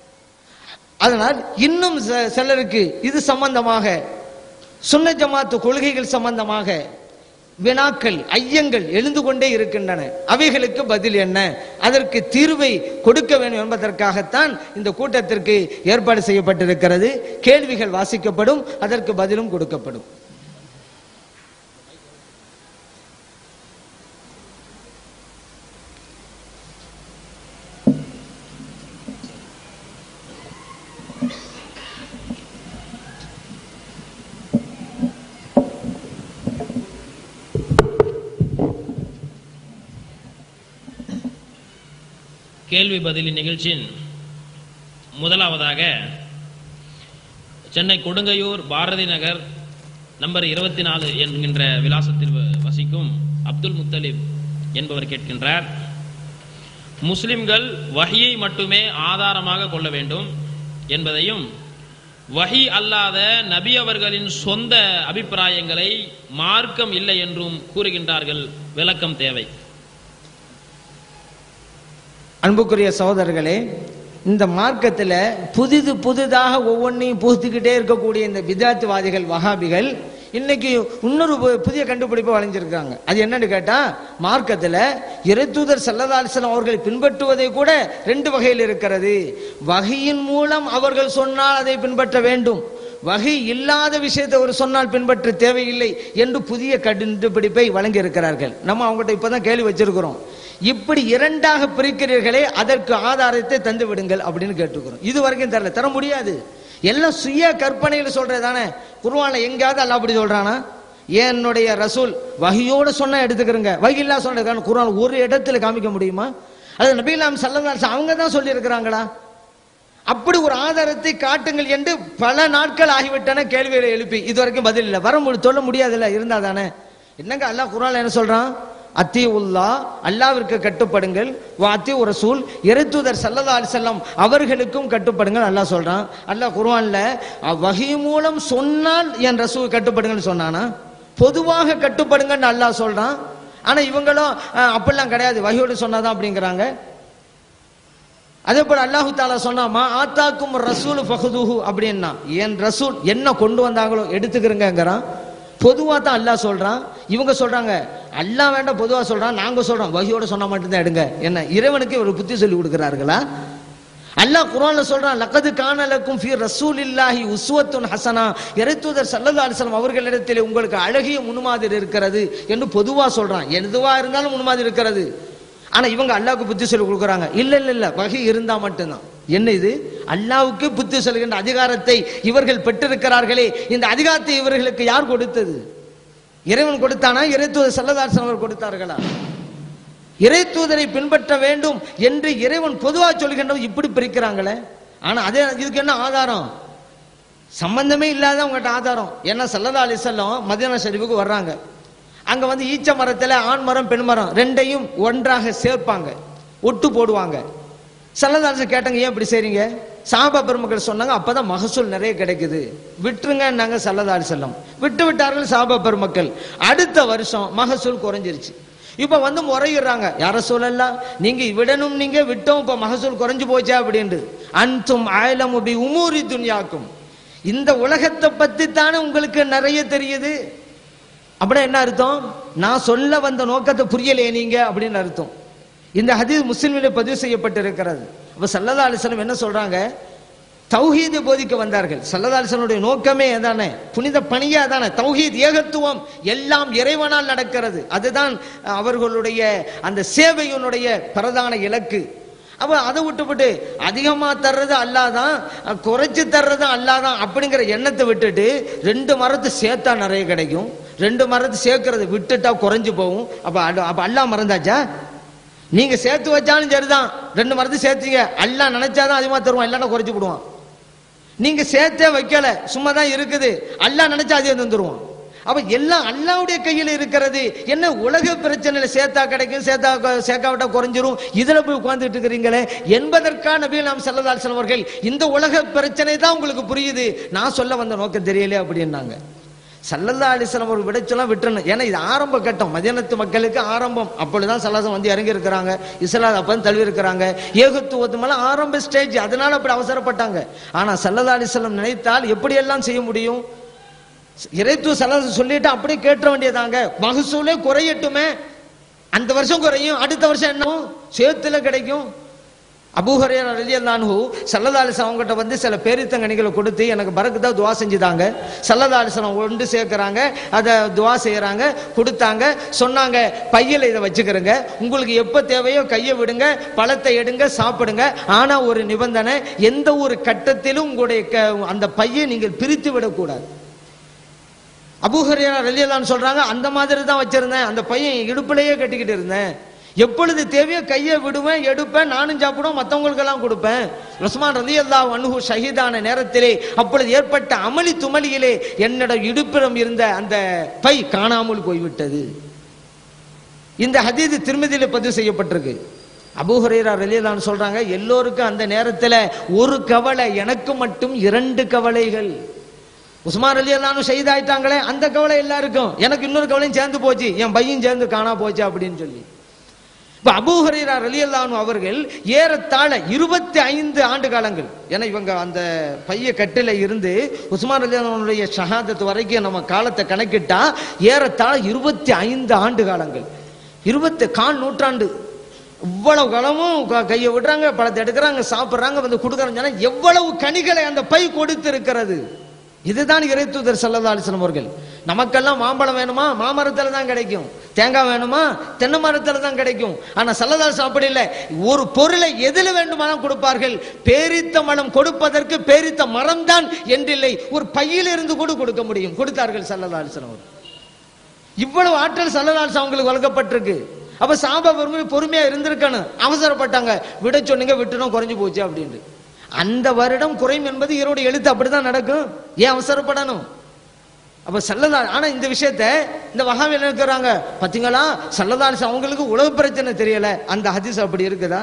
அதனால் இன்னும் சிலருக்கு இது சம்பந்தமாக, சுன்ன ஜமாத்து கொள்கைகள் சம்பந்தமாக வினாக்கள், ஐயங்கள் எழுந்து கொண்டே இருக்கின்றன. அவைகளுக்கு பதில் என்ன, அதற்கு தீர்வை கொடுக்க வேண்டும் என்பதற்காகத்தான் இந்த கூட்டத்திற்கு ஏற்பாடு செய்யப்பட்டிருக்கிறது. கேள்விகள் வாசிக்கப்படும், அதற்கு பதிலும் கொடுக்கப்படும். கேள்வி பதில் நிகழ்ச்சியின் முதலாவதாக சென்னை கொடுங்கையூர் பாரதி நகர் நம்பர் இருபத்தி நாலு என்கின்ற விலாசத்தில் வசிக்கும் அப்துல் முத்தலிப் என்பவர் கேட்கின்றார், முஸ்லிம்கள் வஹியை மட்டுமே ஆதாரமாக கொள்ள வேண்டும் என்பதையும், வஹி அல்லாத நபி அவர்களின் சொந்த அபிப்பிராயங்களை மார்க்கம் இல்லை என்றும் கூறுகின்றார்கள், விளக்கம் தேவை. அன்புக்குரிய சகோதரர்களே, இந்த மார்க்கத்தில் புதிது புதிதாக ஒவ்வொன்றையும் புகுத்திக்கிட்டே இருக்கக்கூடிய இந்த பிதாத்துவாதிகள், வஹாபிகள் இன்னைக்கு இன்னொரு புதிய கண்டுபிடிப்பை வளைஞ்சிருக்காங்க. அது என்னன்னு கேட்டா, மார்க்கத்தில் இறைத்தூதர் ஸல்லல்லாஹு அலைஹி வஸல்லம் அவர்களை பின்பற்றுவதை கூட ரெண்டு வகையில் இருக்கிறது. வஹியின் மூலம் அவர்கள் சொன்னால் அதை பின்பற்ற வேண்டும், வஹி இல்லாத விஷயத்தை ஒரு சொன்னால் பின்பற்ற தேவையில்லை என்று புதிய கண்டுபிடிப்பை வழங்கி இருக்கிறார்கள். நம்ம அவங்ககிட்ட இப்பதான் கேள்வி வச்சிருக்கிறோம், இப்படி இரண்டாக பிரிக்கிறீர்களே, அதற்கு ஆதாரத்தை தந்து விடுங்கள் அப்படின்னு கேட்டுக்கிறோம். இது வரைக்கும் தரல, தர முடியாது. எல்லாம் சுய கற்பனையில் சொல்றதானே. குர்ஆன்ல எங்கேயாவது அல்லாஹ் அப்படி சொல்றானா? என்னுடைய ரசூல் வஹியோட சொன்னா எடுத்துக்கிறங்க, வஹி இல்லா சொன்ன குர்ஆன் ஒரு இடத்துல காமிக்க முடியுமா? அது நபிகள் ஸல்லல்லாஹு அலைஹி வஸல்லம் அவங்க தான் சொல்லி இருக்கிறாங்களா? அப்படி ஒரு ஆதாரத்தை காட்டுங்கள் என்று பல நாட்கள் ஆகிவிட்டன கேள்விகளை எழுப்பி இதுவரைக்கும் பதில் இல்லை. வர சொல்ல முடியாதுல்ல, இருந்தா தானே. என்னங்க அல்லாஹ் குர்ஆன்ல என்ன சொல்றான்? அத்தியுல்லா, அல்லாஹ்விற்கு கட்டுப்படுங்கள், வ அத்தியு ரசூல், இறைத்தூதர் ஸல்லல்லாஹு அலைஹி வஸல்லம் அவர்களுக்கும் கட்டுப்படுங்கள் அல்லாஹ் சொல்றான். அல்லாஹ் குர்ஆன்ல வஹி மூலம் சொன்னால் என் ரசூல் கட்டுப்படுங்கன்னு சொன்னானா? பொதுவாக கட்டுப்படுங்கன்னு அல்லாஹ் சொல்றான். ஆனா இவங்களும் அப்படிலாம் கிடையாது, வஹியோடு சொன்னாதான் அப்படிங்கிறாங்க. அதே போல அல்லாஹு தாலா சொன்னாமா, ஆத்தாக்கும் ரசூல் ஃபஹுதுஹு அப்படின்னா, என் ரசூல் என்ன கொண்டு வந்தாங்களோ எடுத்துக்கிறங்கிறான். பொதுவா தான் அல்லாஹ் சொல்றான். இவங்க சொல்றாங்க அல்லாஹ் வேண்டாம் பொதுவா சொல்றான், நாங்க சொல்றோம் வஹியோட சொன்னா மட்டும்தான் எடுங்க. என்ன இறைவனுக்கு ஒரு புத்தி சொல்லி கொடுக்கிறார்களா? அல்லாஹ் குர்ஆன்ல சொல்றான், லக்கது கான லக்கும் ஃபீ ரசூலில்லாஹி உஸ்வத்துன் ஹஸனா, இறைத்தூதர் ஸல்லல்லாஹு அலைஹி வஸல்லம் அவர்களிடத்தில் உங்களுக்கு அழகிய முன்மாதிரி இருக்கிறது என்று பொதுவா சொல்றான். எதுவா இருந்தாலும் முன்மாதிரி இருக்கிறது. ஆனா இவங்க அல்லாஹ்வுக்கு புத்தி சொல்லி கொடுக்குறாங்க. இல்ல இல்ல இல்ல வஹி இருந்தா மட்டும்தான். என்ன இது? அல்லாஹ்வுக்கு புத்தி சொல்கின்ற அதிகாரத்தை இவர்கள் பெற்றிருக்கிறார்களே, இந்த அதிகாரத்தை இவர்களுக்கு யார் கொடுத்தது? இறைவன் கொடுத்தானா, இறை தூதர் ஸல்லல்லாஹு அலைஹி வஸல்லம் கொடுத்தார்களா? இறை தூதரை பின்பற்ற வேண்டும் என்று இறைவன் பொதுவாக சொல்கின்றவர் இப்படி பிரிக்கிறாங்களே. ஆனா அதே இதுக்கு என்ன ஆதாரம்? சம்பந்தமே இல்லாத உங்கள்கிட்ட ஆதாரம். ஏன்னா ஸல்லல்லாஹு அலைஹி வஸல்லம் மதீனா ஷரீஃபுக்கு வர்றாங்க. அங்க வந்து ஈச்ச மரத்துல ஆண் மரம் பெண் மரம் ரெண்டையும் ஒன்றாக சேர்ப்பாங்க, ஒட்டு போடுவாங்க. ஸல்லல்லாஹு அலைஹி வஸல்லம் கேட்டாங்க, ஏன் இப்படி செய்றீங்க? சஹாபா பெருமக்கள் சொன்னாங்க, அப்பதான் மகசூல் நிறைய கிடைக்குது, விட்டுருங்கன்னாங்க ஸல்லல்லாஹு அலைஹி வஸல்லம். விட்டு விட்டார்கள் சஹாபா பெருமக்கள். அடுத்த வருஷம் மகசூல் குறைஞ்சிருச்சு. இப்ப வந்து முறையிடுறாங்க, யார சொல்லலாம், நீங்க விடணும், நீங்க விட்டோம், இப்ப மகசூல் குறைஞ்சு போச்சா அப்படின்ட்டு. அன்தும் அயலமு பி உமூரி துன்யாக்கும், இந்த உலகத்தை பத்தி தானே உங்களுக்கு நிறைய தெரியுது. அப்படின்னா என்ன அர்த்தம்? நான் சொல்ல வந்த நோக்கத்தை புரியலையே நீங்க அப்படின்னு அர்த்தம். இந்த ஹதீஸ் முஸ்லிமிலே பதிவு செய்யப்பட்டிருக்கிறது. அப்ப ஸல்லல்லாஹு அலைஹி வஸல்லம் என்ன சொல்றாங்க? தௌஹீதை போதிக்க வந்தார்கள். ஸல்லல்லாஹு அலைஹி வஸல்லம் நோக்கமே அதானே, புனித பணியா தானே, தௌஹீத் ஏகத்துவம், எல்லாம் இறைவனால் நடக்கிறது. அதுதான் அவர்களுடைய அந்த சேவையினுடைய பிரதான இலக்கு. அப்ப அதை விட்டுவிட்டு அதிகமா தர்றது அல்லாதான், குறைச்சு தர்றது அல்லாதான் அப்படிங்கிற எண்ணத்தை விட்டுட்டு ரெண்டு மரத்து சேர்த்தா நிறைய கிடைக்கும், ரெண்டு மரத்து சேர்க்கறது விட்டுட்டா குறைஞ்சு போகும். அப்ப அப்ப அல்லா மறந்தாச்சா? நீங்க சேர்த்து வச்சாலும் சரிதான், ரெண்டு மரத்து சேர்த்தீங்க, அல்லா நினைச்சாதான் அதிகமா தருவான், இல்லைன்னா குறைச்சு விடுவான். நீங்க சேர்த்தே வைக்கல, சும்மா தான் இருக்குது, அல்லா நினைச்சா அதிகம் தந்துருவான். அப்ப எல்லாம் அல்லாவுடைய கையில் இருக்கிறது. என்ன உலக பிரச்சனையில சேர்த்தா கிடைக்கும், சேர்த்தா சேர்க்காவிட்டா குறைஞ்சிரும், இதுல போய் உட்கார்ந்துட்டு இருக்கிறீங்களே என்பதற்கான நபி நாம் ஸல்லல்லாஹு அலைஹி வஸல்லம் அவர்கள் இந்த உலக பிரச்சனை தான் உங்களுக்கு புரியுது, நான் சொல்ல வந்த நோக்கம் தெரியல அப்படின்னாங்க. ஸல்லல்லாஹு அலைஹி வஸல்லம் ஒரு விடச்சொல்லாம் விட்டுறணும். ஏன்னா இது ஆரம்ப கட்டம், மதீனத்து மக்களுக்கு ஆரம்பம். அப்பொழுதுதான் ஸல்லல்லாஹு வந்து இறங்கி இருக்கிறாங்க, இஸ்லாம் அப்பதான் தழுவி இருக்கிறாங்க, ஏகத்துவத்து மேல ஆரம்ப ஸ்டேஜ், அதனால அப்படி அவசரப்பட்டாங்க. ஆனா ஸல்லல்லாஹு அலைஹி வஸல்லம் நினைத்தால் எப்படி எல்லாம் செய்ய முடியும்? இறைத்து ஸல்லல்லாஹு சொல்லிட்டு அப்படியே கேட்ட வேண்டியதாங்க, மகசூலே குறையட்டுமே, அந்த வருஷம் குறையும், அடுத்த வருஷம் என்ன சேர்த்துல கிடைக்கும். அபூ ஹுரைரா ரலியல்லாஹு அன்ஹு ஸல்லல்லாஹு அலைஹி வஸல்லம் அவங்ககிட்ட வந்து சில பேரித்தங்கனிகளை கொடுத்து எனக்கு பரக்கத்தா துஆ செஞ்சுதாங்க. ஸல்லல்லாஹு அலைஹி வஸல்லம் ஒன்று சேர்க்கறாங்க, அதை துஆ செய்யறாங்க, கொடுத்தாங்க, சொன்னாங்க பையில இதை வச்சுக்கிறங்க, உங்களுக்கு எப்ப தேவையோ கையை விடுங்க, பழத்தை எடுங்க, சாப்பிடுங்க. ஆனா ஒரு நிபந்தனை, எந்த ஒரு கட்டத்திலும் உங்களுடைய அந்த பையை நீங்கள் பிரித்து விடக்கூடாது. அபூ ஹுரைரா ரலியல்லாஹு அன்ஹு சொல்றாங்க, அந்த மாதிரி தான் வச்சிருந்தேன், அந்த பையன் இடுப்புலயே கட்டிக்கிட்டு இருந்தேன், எப்பொழுது தேவையோ கையை விடுவேன், எடுப்பேன், நானும் சாப்பிடுவேன், மற்றவங்களுக்கு எல்லாம் கொடுப்பேன். உஸ்மான் ரலியல்லாஹு அன்ஹு ஷஹீதான நேரத்திலே அப்பொழுது ஏற்பட்ட அமளி துமளியிலே என்னோட இடுப்பிடம் இருந்த அந்த பை காணாமல் போய்விட்டது. இந்த ஹதீஸ் திர்மிதியிலே பதிவு செய்யப்பட்டிருக்கு. அபூ ஹுரைரா ரலியல்லாஹு அன்ஹு சொல்றாங்க, எல்லோருக்கும் அந்த நேரத்துல ஒரு கவலை, எனக்கு மட்டும் இரண்டு கவலைகள். உஸ்மான் ரலியல்லாஹு அன்ஹு ஷஹீத் ஆயிட்டாங்களே, அந்த கவலை எல்லாருக்கும், எனக்கு இன்னொரு கவலையும் சேர்ந்து போச்சு, என் பையன் சேர்ந்து காணா போச்சு அப்படின்னு சொல்லி. இப்ப அபூ ஹுரைரா ரலியல்லாஹு அன்ஹு அவர்கள் ஏறத்தாழ இருபத்தி ஐந்து ஆண்டு காலங்கள், ஏன்னா இவங்க அந்த பைய கட்டில இருந்து உஸ்மான் ரலியல்லாஹு அன்ஹுடைய ஷஹாதத் வரைக்கும் நம்ம காலத்தை கணக்கிட்டா ஏறத்தாழ இருபத்தி ஐந்து ஆண்டு காலங்கள், இருபத்தி கால் நூற்றாண்டு. இவ்வளவு காலமும் கையை விடுறாங்க, பழத்தை எடுக்கிறாங்க, சாப்பிடுறாங்க, வந்து கொடுக்குறாங்க. எவ்வளவு கனிகளை அந்த பை கொடுத்து இருக்கிறது. இதுதான் இறைத்தூதர் ஸல்லல்லாஹு அலைஹி வஸல்லம் அவர்கள். நமக்கெல்லாம் மாம்பழம் வேணுமா, மாமரத்துல தான் கிடைக்கும், தேங்காய் வேணுமா, தென்னை மரத்துல தான் கிடைக்கும். ஆனா ஸல்லல்லாஹு அலைஹி வஸல்லம் அப்படி இல்லை, ஒரு பொருளை எதில வேண்டுமானாலும் கொடுப்பார்கள். பேரித்த மரம் கொடுப்பதற்கு பேரித்த மரம் தான் என்றில்லை, ஒரு பையில் இருந்து கூட கொடுக்க முடியும், கொடுத்தார்கள் ஸல்லல்லாஹு அலைஹி வஸல்லம். இவ்வளவு ஆற்றல் ஸல்லல்லாஹு அலைஹி வஸல்லம் அவங்களுக்கு வழங்கப்பட்டிருக்கு. அப்ப சஹாபா பெருமக்கள் பொறுமையா இருந்திருக்கணும், அவசரப்பட்டாங்க, விட சொன்னீங்க, விட்டுனோம், குறைஞ்சு போச்சு அப்படின்ட்டு. அந்த வருடம் குறையும் என்பது இவருடைய எழுத்து, அப்படிதான் நடக்கும், ஏன் அவசரப்படணும்? அப்ப ஸல்லல்லாஹு, ஆனா இந்த விஷயத்த இந்த வஹாபி என்ன இருக்கிறாங்க பாத்தீங்களா, ஸல்லல்லாஹு அலைஹி அவங்களுக்கு உலக பிரச்சனை தெரியல, அந்த ஹதீஸ் அப்படி இருக்குதா?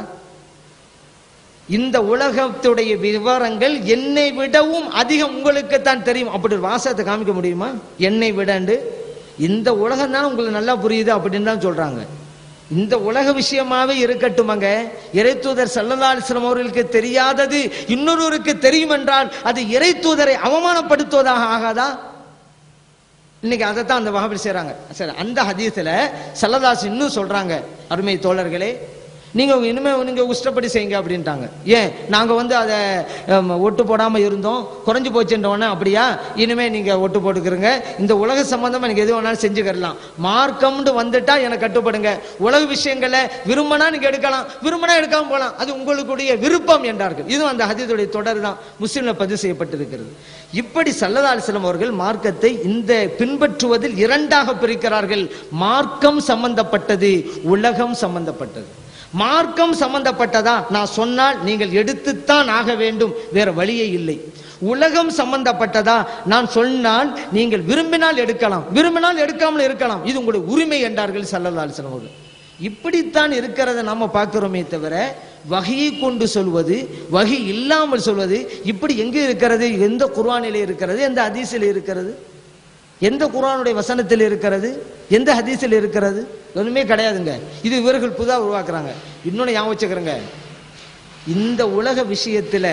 இந்த உலகத்துடைய விவரங்கள் என்னை விடவும் அதிகம் உங்களுக்கு தான் தெரியும், அப்படி ஒரு வாசகத்தை காமிக்க முடியுமா? என்னை விடண்டு இந்த உலகம் தான் உங்களுக்கு நல்லா புரியுது அப்படின்னு தான் சொல்றாங்க. இந்த உலக விஷயமாவே இருக்கட்டுமாங்க, இறைத்தூதர் ஸல்லல்லாஹு அலைஹி வஸல்லம் அவர்களுக்கு தெரியாதது இன்னொருவருக்கு தெரியும் என்றால் அது இறைத்தூதரை அவமானப்படுத்துவதாக ஆகாதா? இன்னைக்கு அதைத்தான் அந்த வஹாபி செய்றாங்க. சரி, அந்த ஹதீஸ்ல ஸல்லல்லாஹு அலைஹி இன்னும் சொல்றாங்க, அருமை தோழர்களே, நீங்கள் இனிமேல் நீங்கள் இஷ்டப்படி செய்யுங்க அப்படின்ட்டாங்க. ஏன் நாங்கள் வந்து அதை ஒட்டு போடாமல் இருந்தோம், குறைஞ்சி போச்சுன்றவொன்னே அப்படியா இனிமேல் நீங்கள் ஒட்டு போட்டுக்கிறங்க, இந்த உலக சம்பந்தமாக நீங்கள் எது வேணாலும் செஞ்சுக்கலாம், மார்க்கம்னு வந்துட்டா எனக்கு கட்டுப்படுங்க, உலக விஷயங்களை விரும்பினா நீங்கள் எடுக்கலாம், விரும்பினா எடுக்காமல் போகலாம், அது உங்களுடைய விருப்பம் என்றார்கள். இதுவும் அந்த ஹதீஸுடைய தொடர் தான் முஸ்லிம்ல பதிவு செய்யப்பட்டிருக்கிறது. இப்படி ஸல்லல்லாஹு அலைஹி வஸல்லம் அவர்கள் மார்க்கத்தை இந்த பின்பற்றுவதில் இரண்டாக பிரிக்கிறார்கள். மார்க்கம் சம்பந்தப்பட்டது, உலகம் சம்பந்தப்பட்டது. மார்க்கம் சம்பந்தப்பட்டதா நான் சொன்னால் நீங்கள் எடுத்துத்தான் ஆக வேண்டும், வேற வழியே இல்லை. உலகம் சம்பந்தப்பட்டதா நான் சொன்னால் நீங்கள் விரும்பினால் எடுக்கலாம், விரும்பினால் எடுக்காமல் இருக்கலாம், இது உங்களுடைய உரிமை என்றார்கள் ஸல்லல்லாஹு அலைஹி வஸல்லம் அவர்கள். இப்படித்தான் இருக்கிறத நம்ம பார்க்கிறோமே தவிர வஹியை கொண்டு சொல்வது, வஹி இல்லாமல் சொல்வது இப்படி எங்கே இருக்கிறது? எந்த குர்ஆனிலே இருக்கிறது? எந்த ஹதீஸில் இருக்கிறது? எந்த குர்ஆனுடைய வசனத்தில் இருக்கிறது? எந்த ஹதீஸில் இருக்கிறது? ஒண்ணுமே கிடையாதுங்க. இது இவர்கள் புதா உருவாக்குறாங்க. இன்னொன்னு ஞாபகம் வச்சுக்கிறேங்க, இந்த உலக விஷயத்துல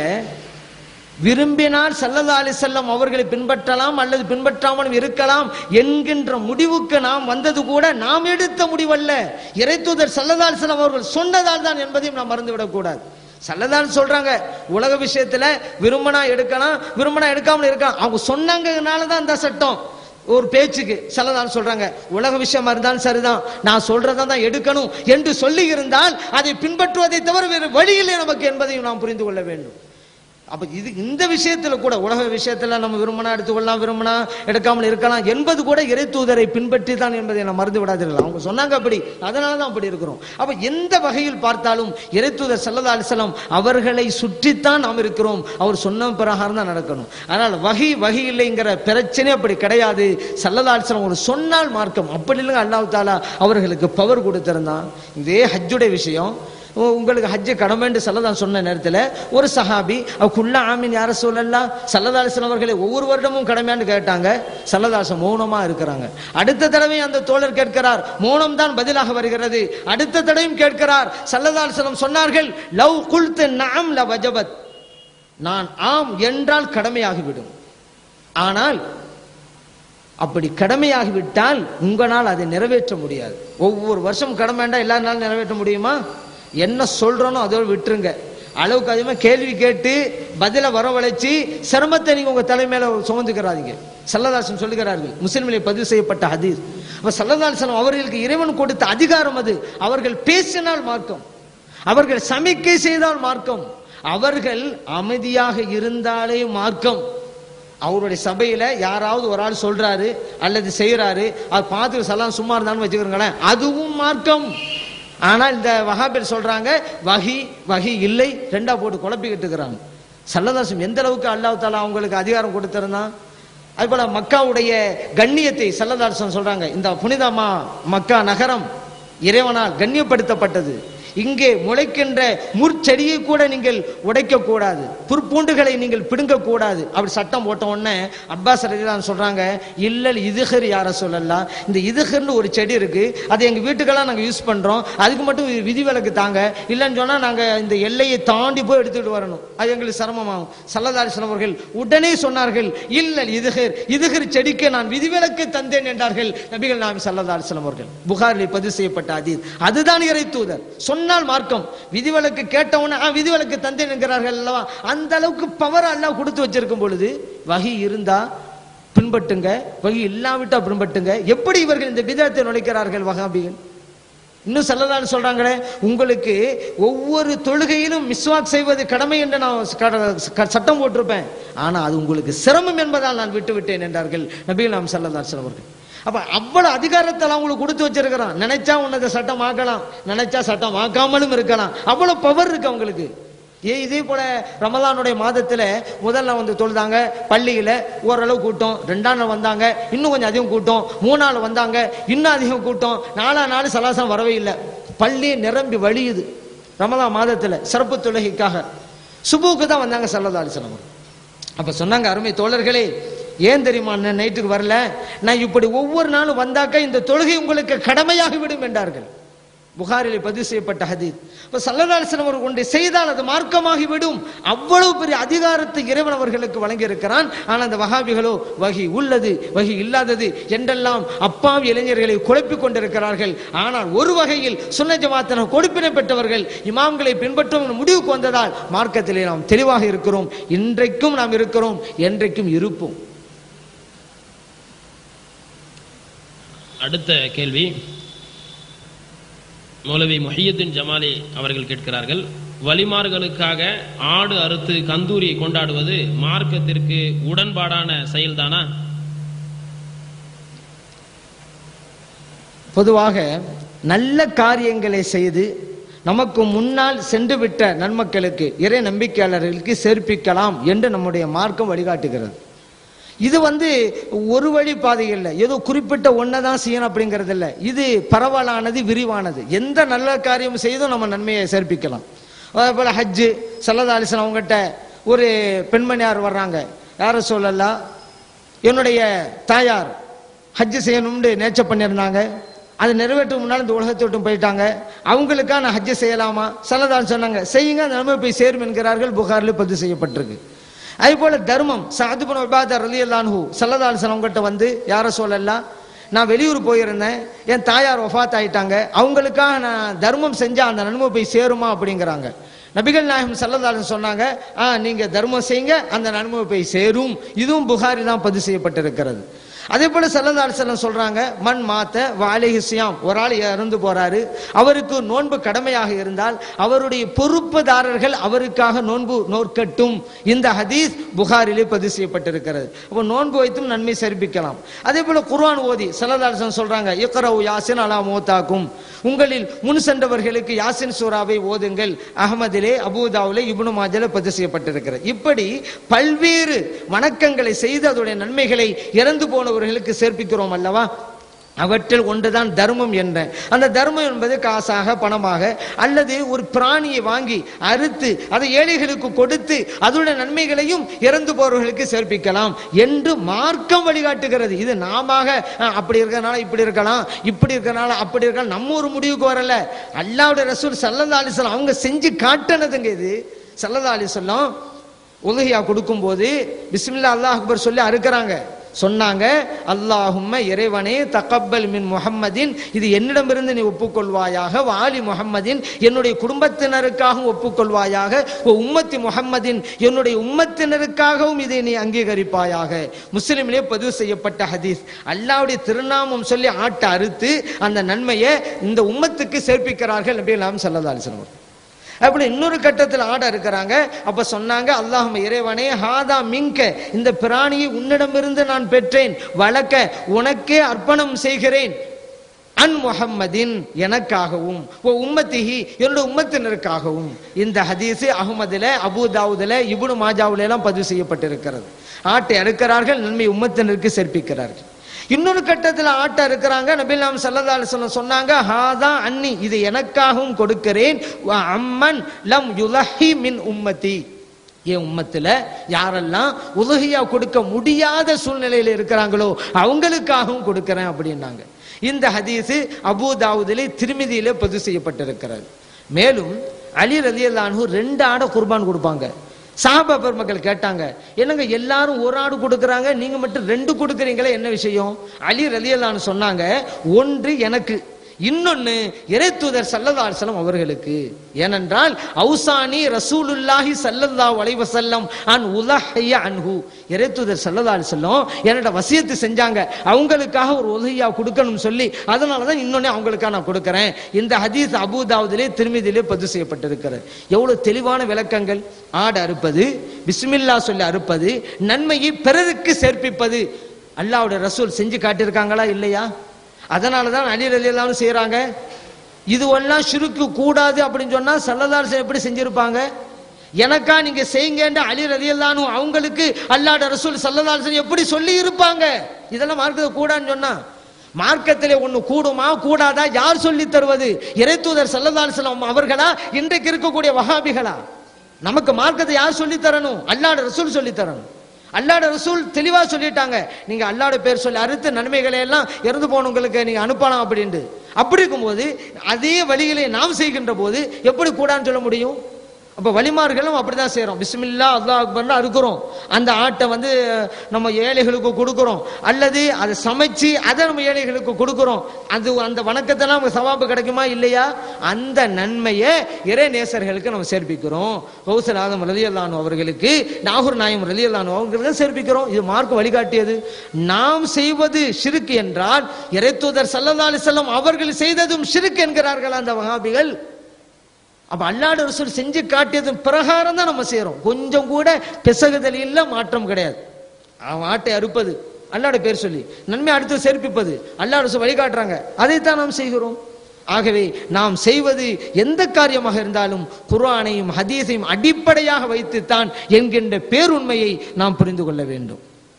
விரும்பினால் ஸல்லல்லாஹு அலைஹி வஸல்லம் அவர்களை பின்பற்றலாம் அல்லது பின்பற்றாமலும் இருக்கலாம் என்கின்ற முடிவுக்கு நாம் வந்தது கூட நாம் எடுத்த முடிவல்ல, இறைத்தூதர் ஸல்லல்லாஹு அலைஹி வஸல்லம் அவர்கள் சொன்னதால் தான் என்பதையும் நாம் மறந்துவிடக் கூடாது. ஸல்லல்லாஹு சொல்றாங்க உலக விஷயத்துல விரும்பினா எடுக்கலாம், விரும்பினா எடுக்காமல் இருக்கலாம், அவங்க சொன்னாங்கனால தான் அந்த சட்டம். ஒரு பேச்சுக்கு ஸல்லல்லாஹு சொல்றாங்க உலக விஷயமா இருந்தாலும் சரிதான், நான் சொல்றதை தான் எடுக்கணும் என்று சொல்லி இருந்தால் அதை பின்பற்றுவதை தவிர வேறு வழியில்லை நமக்கு என்பதையும் நாம் புரிந்து கொள்ள வேண்டும். அப்ப இது இந்த விஷயத்துல கூட உலக விஷயத்துல நம்ம விரும்பினா எடுத்துக்கொள்ளலாம், விரும்பினா எடுக்காமல் இருக்கலாம் என்பது கூட இறை தூதரை பின்பற்றி தான் என்பதை நாம் மறந்து விடாதீர்கள். அவங்க சொன்னாங்க அப்படி, அதனால தான் அப்படி இருக்கிறோம். அப்ப எந்த வகையில் பார்த்தாலும் இறை தூதர் ஸல்லல்லாஹு அலைஹி வஸல்லம் அவர்களை சுற்றித்தான் நாம் இருக்கிறோம், அவர் சொன்ன பிரகாரம் தான் நடக்கணும். ஆனால் வகி வகி இல்லைங்கிற பிரச்சனை அப்படி கிடையாது. ஸல்லல்லாஹு அலைஹி வஸல்லம் ஒரு சொன்னால் மார்க்கம், அப்படி இல்லைங்க அல்லாஹ் தஆலா அவர்களுக்கு பவர் கொடுத்திருந்தான். இதே ஹஜ்ஜுடைய விஷயம், உங்களுக்கு ஹஜ்ஜு கடமைன்னு ஸல்லல்லாஹு சொன்ன நேரத்தில் ஒரு சஹாபி குல்ல ஆமீன் யா ரசூலல்லாஹ் ஸல்லல்லாஹு அலைஹி வஸல்லம் அவர்களை ஒவ்வொரு வருடமும் கடமையான்னு கேட்டாங்க. ஸல்லல்லாஹு மௌனமா இருக்கிறாங்க. அடுத்த தடவை அந்த தோழர் கேட்கிறார், மௌனம் தான் பதிலாக வருகிறது. அடுத்த தடவையும் கேட்கிறார். ஸல்லல்லாஹு அலைஹி வஸல்லம் சொன்னார்கள் லவ் குல்து நஅம் ல வஜபத், நான் ஆம் என்றால் கடமையாகிவிடும், ஆனால் அப்படி கடமையாகிவிட்டால் உங்களால் அதை நிறைவேற்ற முடியாது. ஒவ்வொரு வருஷம் கடமைண்டா எல்லா நாளும் நிறைவேற்ற முடியுமா? என்ன சொல்றனோ அதோடு விட்டுருங்க. அளவுக்கு அதிகமாக கேள்வி கேட்டு பதில வரவழைச்சு சிரமத்தை நீங்க உங்க தலைமையில சுமந்துக்கிறாதீங்க. ஸல்லல்லாஹு அலைஹி வஸல்லம் சொல்லுகிறார்கள், முஸ்லிமிலே பதிவு செய்யப்பட்ட ஹதீஸ். அப்ப ஸல்லல்லாஹு அலைஹி வஸல்லம் அவர்களுக்கு இறைவன் கொடுத்த அதிகாரம் அது. அவர்கள் பேசினால் மார்க்கம், அவர்கள் சமிக்கை செய்தால் மார்க்கம், அவர்கள் அமைதியாக இருந்தாலே மார்க்கம். அவருடைய சபையில யாராவது ஒரு ஆள் சொல்றாரு அல்லது செய்யறாரு, அது பார்த்து சலாம் சும்மா இருந்தாலும் வச்சுக்கிறீங்களேன், அதுவும் மார்க்கம். ஆனா இந்த வஹாபியர் சொல்றாங்க வஹி வஹி இல்லை, ரெண்டா போட்டு குழப்பிக்கிட்டு இருக்கிறாங்க. ஸல்லல்லாஹு அலைஹி எந்த அளவுக்கு அல்லாஹ் தஆலா அவங்களுக்கு அதிகாரம் கொடுத்திருந்தான். அது போல மக்காவுடைய கண்ணியத்தை ஸல்லல்லாஹு அலைஹி சொல்றாங்க, இந்த புனிதமா மக்கா நகரம் இறைவனால் கண்ணியப்படுத்தப்பட்டது. இங்கே முளைக்கின்ற முற்செடியை கூட நீங்கள் உடைக்க கூடாது, புற்பூண்டுகளை நீங்கள் பிடுங்க கூடாது. அப்படி சட்டம் போட்ட உடனே அப்பாஸ் ரலியல்லாஹு சொல்றாங்க, இல்லல் இதுஹர் யா ரசூலல்லாஹ், இந்த இதுஹர்னு ஒரு செடி இருக்கு, அது எங்க வீட்டுக்கெல்லாம் நாங்க யூஸ் பண்றோம், அதுக்கு மட்டும் விதிவிலக்கு தாங்க, இல்லைன்னு சொன்னா நாங்க இந்த எல்லையை தாண்டி போய் எடுத்துட்டு வரணும், அது எங்களுக்கு சிரமமாகும். ஸல்லல்லாஹு அலைஹி வஸல்லம் அவர்கள் உடனே சொன்னார்கள், இல்லல் இதுஹர், இதுஹர் செடிக்கு நான் விதிவிலக்கு தந்தேன் என்றார்கள் நபிகள் நாயகம் ஸல்லல்லாஹு அலைஹி வஸல்லம் அவர்கள். புகாரில் பதிவு செய்யப்பட்ட ஹதீஸ். அதுதான் இறை தூதர் சொன்னால் மார்க்கம். விதிவிலக்கு கேட்டவன விதிவிலக்கு தந்தேன் என்கிறார்கள் அல்லவா, அந்த அளவுக்கு பவர் அல்லாஹ் கொடுத்து வச்சிருக்கும் பொழுது வஹி இருந்தா பின்பற்றுங்க, வஹி இல்லாவிட்டா பின்பற்றுங்க. எப்படி இவர்கள் இந்த பிதத்தை நுழைக்கிறார்கள் வஹாபிகள்? இன்னும் ஸல்லல்லாஹு சொல்றாங்களே, உங்களுக்கு ஒவ்வொரு தொழுகையிலும் மிஸ்வாக் செய்வது கடமை என்று நான் சட்டம் போட்டிருப்பேன், ஆனா அது உங்களுக்கு சிரமம் என்பதால் நான் விட்டு விட்டேன் என்றார்கள் நபிகள் நாயகம் ஸல்லல்லாஹு அலைஹி வஸல்லம் அவர்கள். அப்ப அவ்வளவு அதிகாரத்தை அவங்களுக்கு கொடுத்து வச்சிருக்கிறான். நினைச்சா உன்னத சட்டம் ஆக்கலாம், நினைச்சா சட்டம் ஆக்காமலும் இருக்கலாம், அவ்வளவு பவர் இருக்கு அவங்களுக்கு. ஏ இதே போல ரமலானுடைய மாதத்துல முதல்ல வந்து தொழுதாங்க, பள்ளியில ஓரளவு கூட்டம், ரெண்டாம் நாள் வந்தாங்க இன்னும் கொஞ்சம் அதிகம் கூட்டம், மூணாள் வந்தாங்க இன்னும் அதிகம் கூட்டம், நாலாம் நாள் சலாசம் வரவே இல்லை, பள்ளி நிரம்பி வழியுது. ரமலான் மாதத்துல சிறப்பு தொழுகைக்காக சுபுக்கு தான் வந்தாங்க ஸல்லல்லாஹு அலைஹி வஸல்லம். அப்ப சொன்னாங்க, அருமை தோழர்களே, ஏன் தெரியுமா நைட்டுக்கு வரல, நான் இப்படி ஒவ்வொரு நாளும் வந்தாக்க இந்த தொழுகை உங்களுக்கு கடமையாகி விடும் என்றார்கள். புகாரிலே பதிவு செய்யப்பட்ட ஹதீஸ். இப்ப ஸல்லல்லாஹு அலைஹி வஸல்லம் அவர்கள் ஒன்றை செய்தால் அது மார்க்கமாகி விடும். அவ்வளவு பெரிய அதிகாரத்தை இறைவன் அவர்களுக்கு வழங்கி இருக்கிறான். ஆனால் அந்த வஹாபிகளோ வஹி உள்ளது வஹி இல்லாதது என்றெல்லாம் அப்பாவி இளைஞர்களை குழப்பிக் கொண்டிருக்கிறார்கள். ஆனால் ஒரு வகையில் சுன்ன ஜமாத்தினர் கொடுப்பினை பெற்றவர்கள் இமாம்களை பின்பற்றும் முடிவுக்கு வந்ததால் மார்க்கத்திலே நாம் தெளிவாக இருக்கிறோம். இன்றைக்கும் நாம் இருக்கிறோம், என்றைக்கும் இருப்போம். அடுத்த கேள்வி மௌலவி முஹியுத்தீன் ஜமாலி அவர்கள் கேட்கிறார்கள், வலிமார்களுக்காக ஆடு அறுத்து கந்தூரி கொண்டாடுவது மார்க்கத்திற்கு உடன்பாடான செயல்தானா? பொதுவாக நல்ல காரியங்களை செய்து நமக்கு முன்னால் சென்று விட்ட நன்மக்களுக்கு இறை நம்பிக்கையாளர்களுக்கு சேர்ப்பிக்கலாம் என்று நம்முடைய மார்க்கம் வழிகாட்டுகிறது. இது வந்து ஒரு வழி பாதை இல்லை, ஏதோ குறிப்பிட்ட ஒன்னதான் செய்யணும் அப்படிங்கிறது இல்லை. இது பரவலானது, விரிவானது. எந்த நல்ல காரியம் செய்தும் நம்ம நன்மையை சேர்ப்பிக்கலாம். அதே போல ஹஜ்ஜு ஸல்லல்லாஹு அலைஹி வஸல்லம் அவங்ககிட்ட ஒரு பெண்மணியார் வர்றாங்க, யார சொல்லலாம், என்னுடைய தாயார் ஹஜ்ஜு செய்யணும்னு நேச்சர் பண்ணியிருந்தாங்க, அது நிறைவேற்ற முன்னால் இந்த உலகத்தை விட்டு போயிட்டாங்க, அவங்களுக்கா நான் ஹஜ்ஜு செய்யலாமா? ஸல்லல்லாஹு அலைஹி வஸல்லம் சொன்னாங்க, செய்யுங்க, அந்த நன்மை போய் சேரும் என்கிறார்கள். புகாரில் பதிவு செய்யப்பட்டிருக்கு. அதே போல தர்மம், சஅத் இப்னு உபாதா ரலியல்லாஹு அன்ஹு ஸல்லல்லாஹு அலைஹி வஸல்லம் அவங்ககிட்ட வந்து, யார சொல்லலாம், நான் வெளியூர் போயிருந்தேன், என் தாயார் வஃபாத் ஆயிட்டாங்க, அவங்களுக்காக நான் தர்மம் செஞ்சா அந்த நன்மை போய் சேருமா அப்படிங்கிறாங்க. நபிகள் நாயகம் ஸல்லல்லாஹு அலைஹி வஸல்லம் சொன்னாங்க, ஆ நீங்க தர்மம் செய்யுங்க, அந்த நன்மை போய் சேரும். இதுவும் புகாரி தான் பதிவு செய்யப்பட்டிருக்கிறது. அதே போல ஸல்லல்லாஹு அலைஹி வஸல்லம் சொல்றாங்க, மண் மாத்த வஅலைஹி ஸியாம், ஒரு ஆள் இறந்து போறாரு, அவருக்கு நோன்பு கடமையாக இருந்தால் அவருடைய பொறுப்புதாரர்கள் அவருக்காக நோன்பு நோற்கட்டும். இந்த ஹதீஸ் புகாரிலே பதிவு செய்யப்பட்டிருக்கிறது. அப்போ நோன்பு வைத்தும் நன்மை சேர்ப்பிக்கலாம். அதே போல குர்ஆன் ஓதி ஸல்லல்லாஹு அலைஹி வஸல்லம் சொல்றாங்க, இக்ரவு யாசின் அலா மௌதாக்கும், உங்களில் முன் சென்றவர்களுக்கு யாசின் சூராவை ஓதுங்கள். அஹ்மதிலே, அபூதாவுலே, இப்னு மாஜால பதிவு செய்யப்பட்டிருக்கிறது. இப்படி பல்வேறு வணக்கங்களை செய்து அதோடைய நன்மைகளை இறந்து போனவர்களுக்கு சேர்ப்பிக்கிறோம் அல்லவா? அவற்றில் ஒன்றுதான் தர்மம் என்ற. அந்த தர்மம் என்பது காசாக, பணமாக, அல்லது ஒரு பிராணியை வாங்கி அறுத்து அதை ஏழைகளுக்கு கொடுத்து அதோட நன்மைகளையும் இறந்து போறவர்களுக்கு சேர்ப்பிக்கலாம் என்று மார்க்கம் வழிகாட்டுகிறது. இது நாம அப்படி இருக்கனால இப்படி இருக்கலாம், இப்படி இருக்கனால அப்படி இருக்கலாம், நம்ம ஒரு முடிவுக்கு வரல. அல்லாஹ்வுடைய ரசூல் ஸல்லல்லாஹு அலைஹி வஸல்லம் அவங்க செஞ்சு காட்டினதுங்க இது. ஸல்லல்லாஹு அலைஹி வஸல்லம் உலஹியா கொடுக்கும் போது பிஸ்மில்லாஹ் அல்லாஹ் அக்பர் சொல்லி அறுக்கிறாங்க. சொன்னாங்க, அல்லாஹும்ம இறைவனே தகப்பல் மின் முஹம்மதின், இது என்னிடமிருந்து நீ ஒப்புக்கொள்வாயாக, வாலி முஹம்மதின் என்னுடைய குடும்பத்தினருக்காகவும் ஒப்புக்கொள்வாயாக, உம்மத்தி முஹம்மதின் என்னுடைய உம்மத்தினருக்காகவும் இதை நீ அங்கீகரிப்பாயாக. முஸ்லிமிலே பதிவு செய்யப்பட்ட ஹதீஸ். அல்லாஹ்வுடைய திருநாமம் சொல்லி ஆட்டை அறுத்து அந்த நன்மையை இந்த உம்மத்துக்கு சேர்ப்பிக்கிறார்கள் நபி ஸல்லல்லாஹு அலைஹி வஸல்லம். அப்படி இன்னொரு கட்டத்தில் ஆட இருக்கிறாங்க. அப்ப சொன்னாங்க, அல்லாஹும்ம இறைவனே ஹாதா மின்க, இந்த பிராணியை உன்னிடமிருந்து நான் பெற்றேன், வழக்க உனக்கே அர்ப்பணம் செய்கிறேன், அன் முஹம்மதின் எனக்காகவும், ஓ உம்மத்திஹி என்னுடைய உம்மத்தினருக்காகவும். இந்த ஹதீஸ் அஹ்மதுல, அபூதாவுதுல, இப்னு மாஜாவுல எல்லாம் பதிவு செய்யப்பட்டிருக்கிறது. ஆட்டை அறுக்கிறார்கள், நன்மை உம்மத்தினருக்கு சேர்ப்பிக்கிறார்கள். இன்னொரு கட்டத்தில் ஆட்ட இருக்கிறாங்க. நபி நாம் ஸல்லல்லாஹு அலைஹி வஸல்லம் சொன்னாங்க, ஹாதா அன்னி, இது எனக்காகவும் கொடுக்கிறேன், அம்மன் லம் யுலஹி மின் உம்மதி, என் உம்மத்துல யாரெல்லாம் உலஹியா கொடுக்க முடியாத சூழ்நிலையில் இருக்கிறாங்களோ அவங்களுக்காகவும் கொடுக்கிறேன் அப்படின்னாங்க. இந்த ஹதீஸ் அபூதாவுதிலே, திர்மிதியிலே பதிவு செய்யப்பட்டிருக்கிறது. மேலும் அலி ரலியல்லாஹு அன்ஹு ரெண்டு ஆடை குர்பான் கொடுப்பாங்க. சஹாபா பெருமக்கள் கேட்டாங்க, என்னங்க எல்லாரும் ஒரு ஆடு கொடுக்கறாங்க, நீங்க மட்டும் ரெண்டு கொடுக்கறீங்களே, என்ன விஷயம்? அலி ரலியல்லாஹு அன்ஹு சொன்னாங்க, ஒன்று எனக்கு, இன்னொன்னு இறைத்தூதர் ஸல்லல்லாஹு அலைஹி வஸல்லம் அவர்களுக்கு. ஏனென்றால் அவுசானி ரசூலுல்லாஹி ஸல்லல்லாஹு அலைஹி வஸல்லம் அன் உலஹிய அன்ஹு, இறைத்தூதர் ஸல்லல்லாஹு அலைஹி வஸல்லம் என்னோட வசியத்து செஞ்சாங்க, அவங்களுக்காக ஒரு உலஹியா கொடுக்கணும் சொல்லி, அதனால தான் இன்னொன்னு அவங்களுக்காக நான் கொடுக்கிறேன். இந்த ஹதீஸ் அபூதாவுதிலே, திர்மிதியிலே பதிவு செய்யப்பட்டிருக்கிறது. எவ்வளவு தெளிவான விளக்கங்கள்! ஆடு அறுப்பது, பிஸ்மில்லா சொல்லி அறுப்பது, நன்மையை பிறருக்கு சேர்ப்பிப்பது அல்லாஹ்வுடைய ரசூல் செஞ்சு காட்டியிருக்காங்களா இல்லையா? அதனாலதான் அலி ரலியல்லாஹு அன்ஹு செய்யறாங்க. இதுவெல்லாம் ஷிர்க்கு கூடாது அப்படின்னு சொன்னா ஸல்லல்லாஹு அலைஹி வஸல்லம் எப்படி செஞ்சிருப்பாங்க? எனக்கா நீங்க செய்யுங்கன்னு அலி ரலியல்லாஹு அன்ஹு அவங்களுக்கு அல்லாஹ்வுடைய ரசூல் ஸல்லல்லாஹு அலைஹி வஸல்லம் எப்படி சொல்லி இருப்பாங்க? இதெல்லாம் மார்க்கத்தை கூடான்னு சொன்னா, மார்க்கத்திலே ஒண்ணு கூடுமா கூடாதா யார் சொல்லி தருவது? இறைத்தூதர் ஸல்லல்லாஹு அலைஹி வஸல்லம் அவர்களா, இன்றைக்கு இருக்கக்கூடிய வஹாபிகளா? நமக்கு மார்க்கத்தை யார் சொல்லி தரணும்? அல்லாஹ்வுடைய ரசூல் சொல்லி தரணும். அல்லாஹ்வுடைய ரசூல் தெளிவா சொல்லிட்டாங்க, நீங்க அல்லாஹ்வுடைய பேர் சொல்லி அறுத்து நன்மைகளை எல்லாம் இறந்து போனவங்களுக்கு நீங்க அனுப்பலாம் அப்படின்ட்டு. அப்படி இருக்கும்போது அதே வழிகளை நாம் செய்கின்ற போது எப்படி கூடான்னு சொல்ல முடியும்? அப்ப வழிமார்களும் அப்படிதான் செய்யறோம். பிஸ்மில்லா அல்லாஹ் அக்பர்னு அறுக்கிறோம், அந்த ஆட்டை வந்து நம்ம ஏழைகளுக்கு கொடுக்கிறோம், அல்லது அதை சமைச்சு அதை நம்ம ஏழைகளுக்கு கொடுக்கிறோம். அது அந்த வணக்கத்தெல்லாம் நமக்கு சவாபு கிடைக்குமா இல்லையா? அந்த நன்மையை இறை நேசர்களுக்கு நம்ம சேர்ப்பிக்கிறோம். கௌசல் ஆதம் ரலியல்லாஹு அன்ஹு அவர்களுக்கு, நாகூர் நாயம் ரலியல்லாஹு அன்ஹு அவர்களுக்கு சேர்ப்பிக்கிறோம். இது மார்க் வழிகாட்டியது. நாம் செய்வது ஷிர்க் என்றால் இறைத்தூதர் ஸல்லல்லாஹு அலைஹி வஸல்லம் அவர்கள் செய்ததும் ஷிர்க் என்கிறார்கள் அந்த வஹாபிகள். அப்ப அல்லாஹ்வுடைய ரசூல் செஞ்சு காட்டியது பிரகாரம் தான் நம்ம செய்யறோம். கொஞ்சம் கூட பிசகுதல் இல்ல, மாற்றம் கிடையாது. அவன் ஆட்டை அறுப்பது அல்லாஹ்வுடைய பேர் சொல்லி, நன்மை அடுத்து சேர்ப்பிப்பது அல்லாஹ் ரசூல் வழிகாட்டுறாங்க, அதைத்தான் நாம் செய்கிறோம். ஆகவே நாம் செய்வது எந்த காரியமாக இருந்தாலும் குர்ஆனையும் ஹதீஸையும் அடிப்படையாக வைத்துத்தான் என்கின்ற பேருண்மையை நாம் புரிந்து கொள்ள வேண்டும்.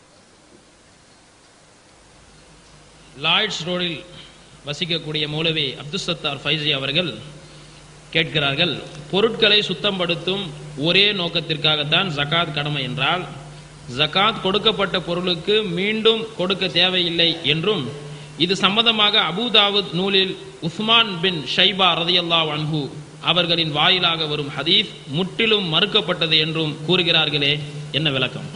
லாய்ட்ஸ் ரோடில் வசிக்கக்கூடிய மௌலவி அப்துல் சத்தார் ஃபைசி அவர்கள் கேட்கிறார்கள், பொருட்களை சுத்தப்படுத்தும் ஒரே நோக்கத்திற்காகத்தான் ஜகாத் கடமை என்றால் ஜகாத் கொடுக்கப்பட்ட பொருளுக்கு மீண்டும் கொடுக்க தேவையில்லை என்றும், இது சம்பந்தமாக அபூதாவுத் நூலில் உஸ்மான் பின் ஷைபா ரலியல்லாஹு அன்ஹு அவர்களின் வாயிலாக வரும் ஹதீஸ் முற்றிலும் மறுக்கப்பட்டது என்றும் கூறுகிறார்களே, என்ன விளக்கம்?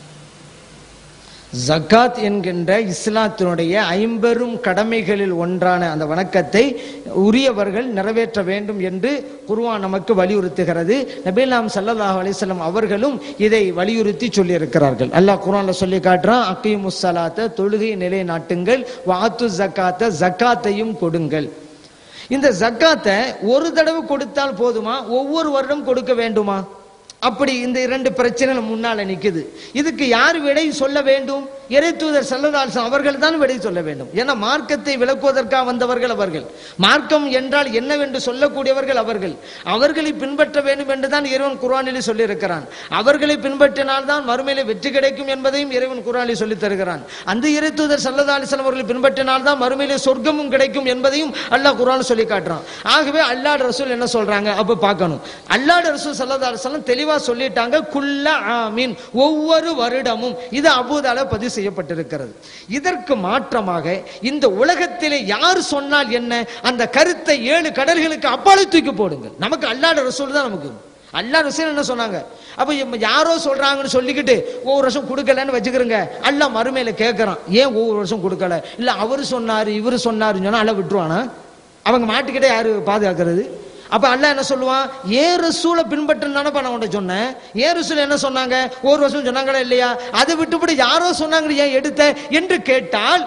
ஜகாத் என்கின்ற இஸ்லாத்தினுடைய ஐம்பெரும் கடமைகளில் ஒன்றான அந்த வணக்கத்தை உரியவர்கள் நிறைவேற்ற வேண்டும் என்று குர்ஆன் நமக்கு வலியுறுத்துகிறது. நபிகள் ஸல்லல்லாஹு அலைஹி வஸல்லம் அவர்களும் இதை வலியுறுத்தி சொல்லி இருக்கிறார்கள். அல்லாஹ் குர்ஆன்ல சொல்லி காட்டுறான், அகீமுஸ் ஸலாத்த, தொழுகை நிலைநாட்டுங்கள், வஆத்து ஸகாத்த, ஜகாத்தையும் கொடுங்கள். இந்த ஜகாத்தை ஒரு தடவை கொடுத்தால் போதுமா, ஒவ்வொரு வருடம் கொடுக்க வேண்டுமா? அப்படி இந்த இரண்டு பிரச்சனைகள் முன்னால நிக்குது. இதுக்கு யார் விடை சொல்ல வேண்டும்? இறைத்தூதர் ஸல்லல்லாஹு அலைஹி வஸல்லம் அவர்கள் தான் விடை சொல்ல வேண்டும். ஏன்னா மார்க்கத்தை விளக்குவதற்காக வந்தவர்கள் அவர்கள், மார்க்கம் என்றால் என்னவென்று சொல்லக்கூடியவர்கள் அவர்கள். அவர்களை பின்பற்ற வேண்டும் என்று தான் இறைவன் குர்ஆனில் சொல்லி இருக்கிறான். அவர்களை பின்பற்றினால் தான் மறுமையிலே வெற்றி கிடைக்கும் என்பதையும் இறைவன் குர்ஆனில் சொல்லி தருகிறான். அந்த இறைத்தூதர் ஸல்லல்லாஹு அலைஹி வஸல்லம் அவர்களை பின்பற்றினால் தான் மறுமையிலே சொர்க்கமும் கிடைக்கும் என்பதையும் அல்லாஹ் குர்ஆனில் சொல்லி காட்டுறான். ஆகவே அல்லாஹ் ரசூல் என்ன சொல்றாங்க அப்ப பார்க்கணும். அல்லாஹ் ரசூல் ஸல்லல்லாஹு அலைஹி வஸல்லம் தெளிவா சொல்லிட்டாங்க, குல்ல ஆமீன், ஒவ்வொரு வருடமும். இது அபூதால பதிவு செய்யப்பட்டிருக்கிறது. இதற்கு மாற்றமாக இந்த உலகத்திலே யார் சொன்னால் என்ன, அந்த கருத்தை ஏழு கடல்களுக்கு அப்பாலே தூக்கி போடுங்கள். நமக்கு அல்லாஹ் ரசூல் தான் நமக்கு. அல்லாஹ் ரசூல் என்ன சொன்னாங்க? அப்ப யாரோ சொல்றாங்கன்னு சொல்லிக்கிட்டு ஒவ்வொரு வருஷம் கொடுக்கலன்னு வச்சுக்கிறங்க. அல்லாஹ் மறுமையில கேட்கறான், ஏன் ஒவ்வொரு வருஷம் கொடுக்கல? இல்ல அவரு சொன்னாரு இவரு சொன்னாருன்னு சொன்னா அல்லாஹ் விட்டுருவானா? அவங்க மாட்டுக்கிட்டே யாரு பாதுகாக்கிறது? அப்ப அல்லாஹ் என்ன சொல்லுவான், ஏ ரசூலை பின்பற்றுன்னு நான் உன்ட்ட சொன்னேன். ஏ ரசூல் என்ன சொன்னாங்க? ஒரு வருஷம் சொன்னாங்களா இல்லையா? அதை விட்டுப்படி யாரோ சொன்னாங்க ஏன் எடுத்த என்று கேட்டால்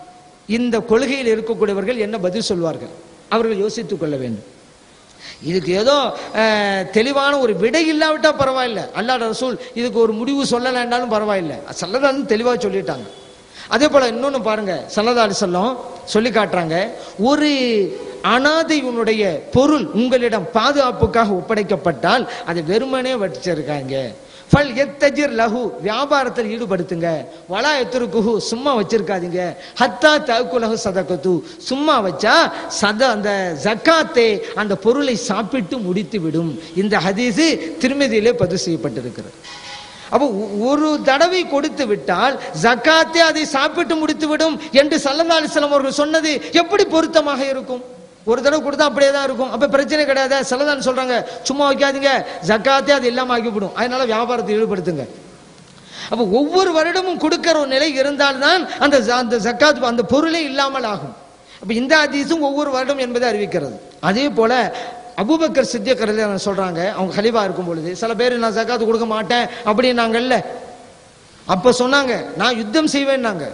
இந்த கொள்கையில் இருக்கக்கூடியவர்கள் என்ன பதில் சொல்வார்கள்? அவர்கள் யோசித்துக் கொள்ள வேண்டும். இதுக்கு ஏதோ தெளிவான ஒரு விடை இல்லாவிட்டா பரவாயில்ல, அல்லாஹ் ரசூல் இதுக்கு ஒரு முடிவு சொல்லலைன்னாலும் பரவாயில்லை, சொல்லலாம்னு தெளிவாக சொல்லிட்டாங்க. அதே போல இன்னொன்னு பாருங்க, ஸல்லல்லாஹு அலைஹி வஸல்லம் சொல்லி காட்டுறாங்க, ஒரு அனாதையினுடைய பொருள் உங்களிடம் பாதுகாப்புக்காக ஒப்படைக்கப்பட்டால் அதை வெறுமனே வச்சிருக்காங்க. ஃபல் யத்தஜிர் லஹு, வியாபாரத்தில் ஈடுபடுத்துங்க. வலா யத்ருகுஹு, சும்மா வச்சிருக்காதீங்க. ஹத்தா தஅகுலஹு ஸதகத்து, சும்மா வச்சா சத அந்த ஜகாத்தை அந்த பொருளை சாப்பிட்டு முடித்து விடும். இந்த ஹதீஸ் திர்மிதியிலே பதிவு செய்யப்பட்டிருக்கிறது. அப்போ ஒரு தடவை கொடுத்து விட்டால் ஜகாத்தே அதை சாப்பிட்டு முடித்து விடும் என்று ஸல்லல்லாஹு அலைஹி வஸல்லம் அவர்கள் சொன்னது எப்படி பொருத்தமாக இருக்கும்? ஒரு தடவை கொடுத்தா அப்படியே தான் இருக்கும். அப்ப பிரச்சனை கிடையாது. ஸல்லல்லாஹு சொல்றாங்க, சும்மா வைக்காதீங்க, ஜகாத்தே அது இல்லாம ஆகிவிடும், அதனால வியாபாரத்தை ஈடுபடுத்துங்க. அப்ப ஒவ்வொரு வருடமும் கொடுக்கிற ஒரு நிலை இருந்தால்தான் அந்த அந்த ஜகாத் அந்த பொருளே இல்லாமல் ஆகும். அப்ப இந்த ஹதீஸும் ஒவ்வொரு வருடம் என்பதை அறிவிக்கிறது. அதே போல அபூபக்கர் சித்திக் ரலியல்லாஹு அன்ஹு சொல்றாங்க, அவங்க கலீஃபா இருக்கும் பொழுது சில பேர் நான் ஜகாத் கொடுக்க மாட்டேன் அப்படின்னாங்கல்ல, அப்ப சொன்னாங்க நான் யுத்தம் செய்வேன்னாங்க.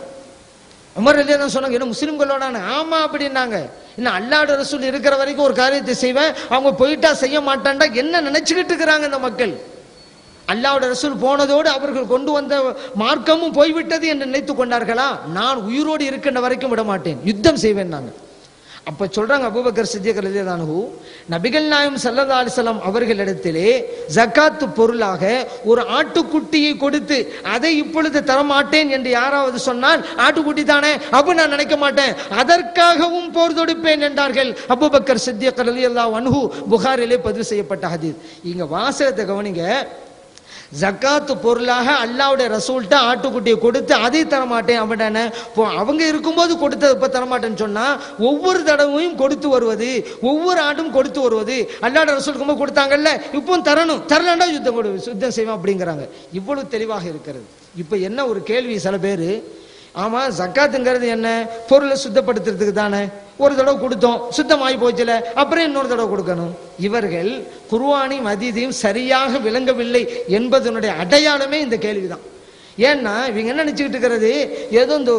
உமர் ரலியல்லாஹு அன்ஹு சொன்னாங்க, என்ன முஸ்லிம்களோட? ஆமா அப்படின்னாங்க. இன்னும் அல்லாஹ்வுடைய ரசூல் இருக்கிற வரைக்கும் ஒரு காரியத்தை செய்வேன், அவங்க போயிட்டா செய்ய மாட்டான்டா என்ன நினைச்சுக்கிட்டு இருக்கிறாங்க இந்த மக்கள்? அல்லாஹ்வுடைய ரசூல் போனதோடு அவர்கள் கொண்டு வந்த மார்க்கமும் போய்விட்டது என்று நினைத்துக் கொண்டார்களா? நான் உயிரோடு இருக்கின்ற வரைக்கும் விட மாட்டேன், யுத்தம் செய்வேன் நாங்க. அப்ப சொல்றாங்க அபூபக்கர் சித்திக் ரலியல்லாஹு அன்ஹு, நபிகள் நாயகம் ஸல்லல்லாஹு அலைஹி வஸல்லம் அவர்களிடத்திலே ஜகாத் பொருளாக ஒரு ஆட்டுக்குட்டியை கொடுத்து அதை இப்பொழுது தரமாட்டேன் என்று யாராவது சொன்னால், ஆட்டுக்குட்டி தானே அப்ப நான் நினைக்க மாட்டேன், அதற்காகவும் போர் தொடுப்பேன் என்றார்கள் அபூபக்கர் சித்திக் ரலியல்லாஹு அன்ஹு. புகாரிலே பதிவு செய்யப்பட்ட ஹதீஸ். இங்க வாசகத்தை கவனிங்க. ஜக்காத்து பொருளாக அல்லாவுடைய ரசூல்கிட்ட ஆட்டுக்குட்டியை கொடுத்து அதை தரமாட்டேன் அப்படின்னா அவங்க இருக்கும்போது கொடுத்தது இப்ப தரமாட்டேன்னு சொன்னா ஒவ்வொரு தடவையும் கொடுத்து வருவது, ஒவ்வொரு ஆண்டும் கொடுத்து வருவது. அல்லாவுடைய ரசூலுக்கு கொடுத்தாங்கல்ல, இப்போ தரணும், தரலாண்டா யுத்தம் யுத்தம் செய்வோம் அப்படிங்கிறாங்க. இவ்வளவு தெளிவாக இருக்கிறது. இப்ப என்ன ஒரு கேள்வி சில பேரு, ஆமா ஜக்காத்துங்கிறது என்ன, பொருளை சுத்தப்படுத்துறதுக்கு தானே, ஒரு தடவை கொடுத்தோம் சுத்தமாகி போச்சுல, அப்புறம் இன்னொரு தடவை கொடுக்கணும். இவர்கள் குர்ஆனையும் ஹதீஸையும் சரியாக விளங்கவில்லை என்பதனுடைய அடையாளமே இந்த கேள்விதான். ஏன்னா இவங்க என்ன நினைச்சுக்கிட்டு இருக்கிறது, ஏதோ இந்த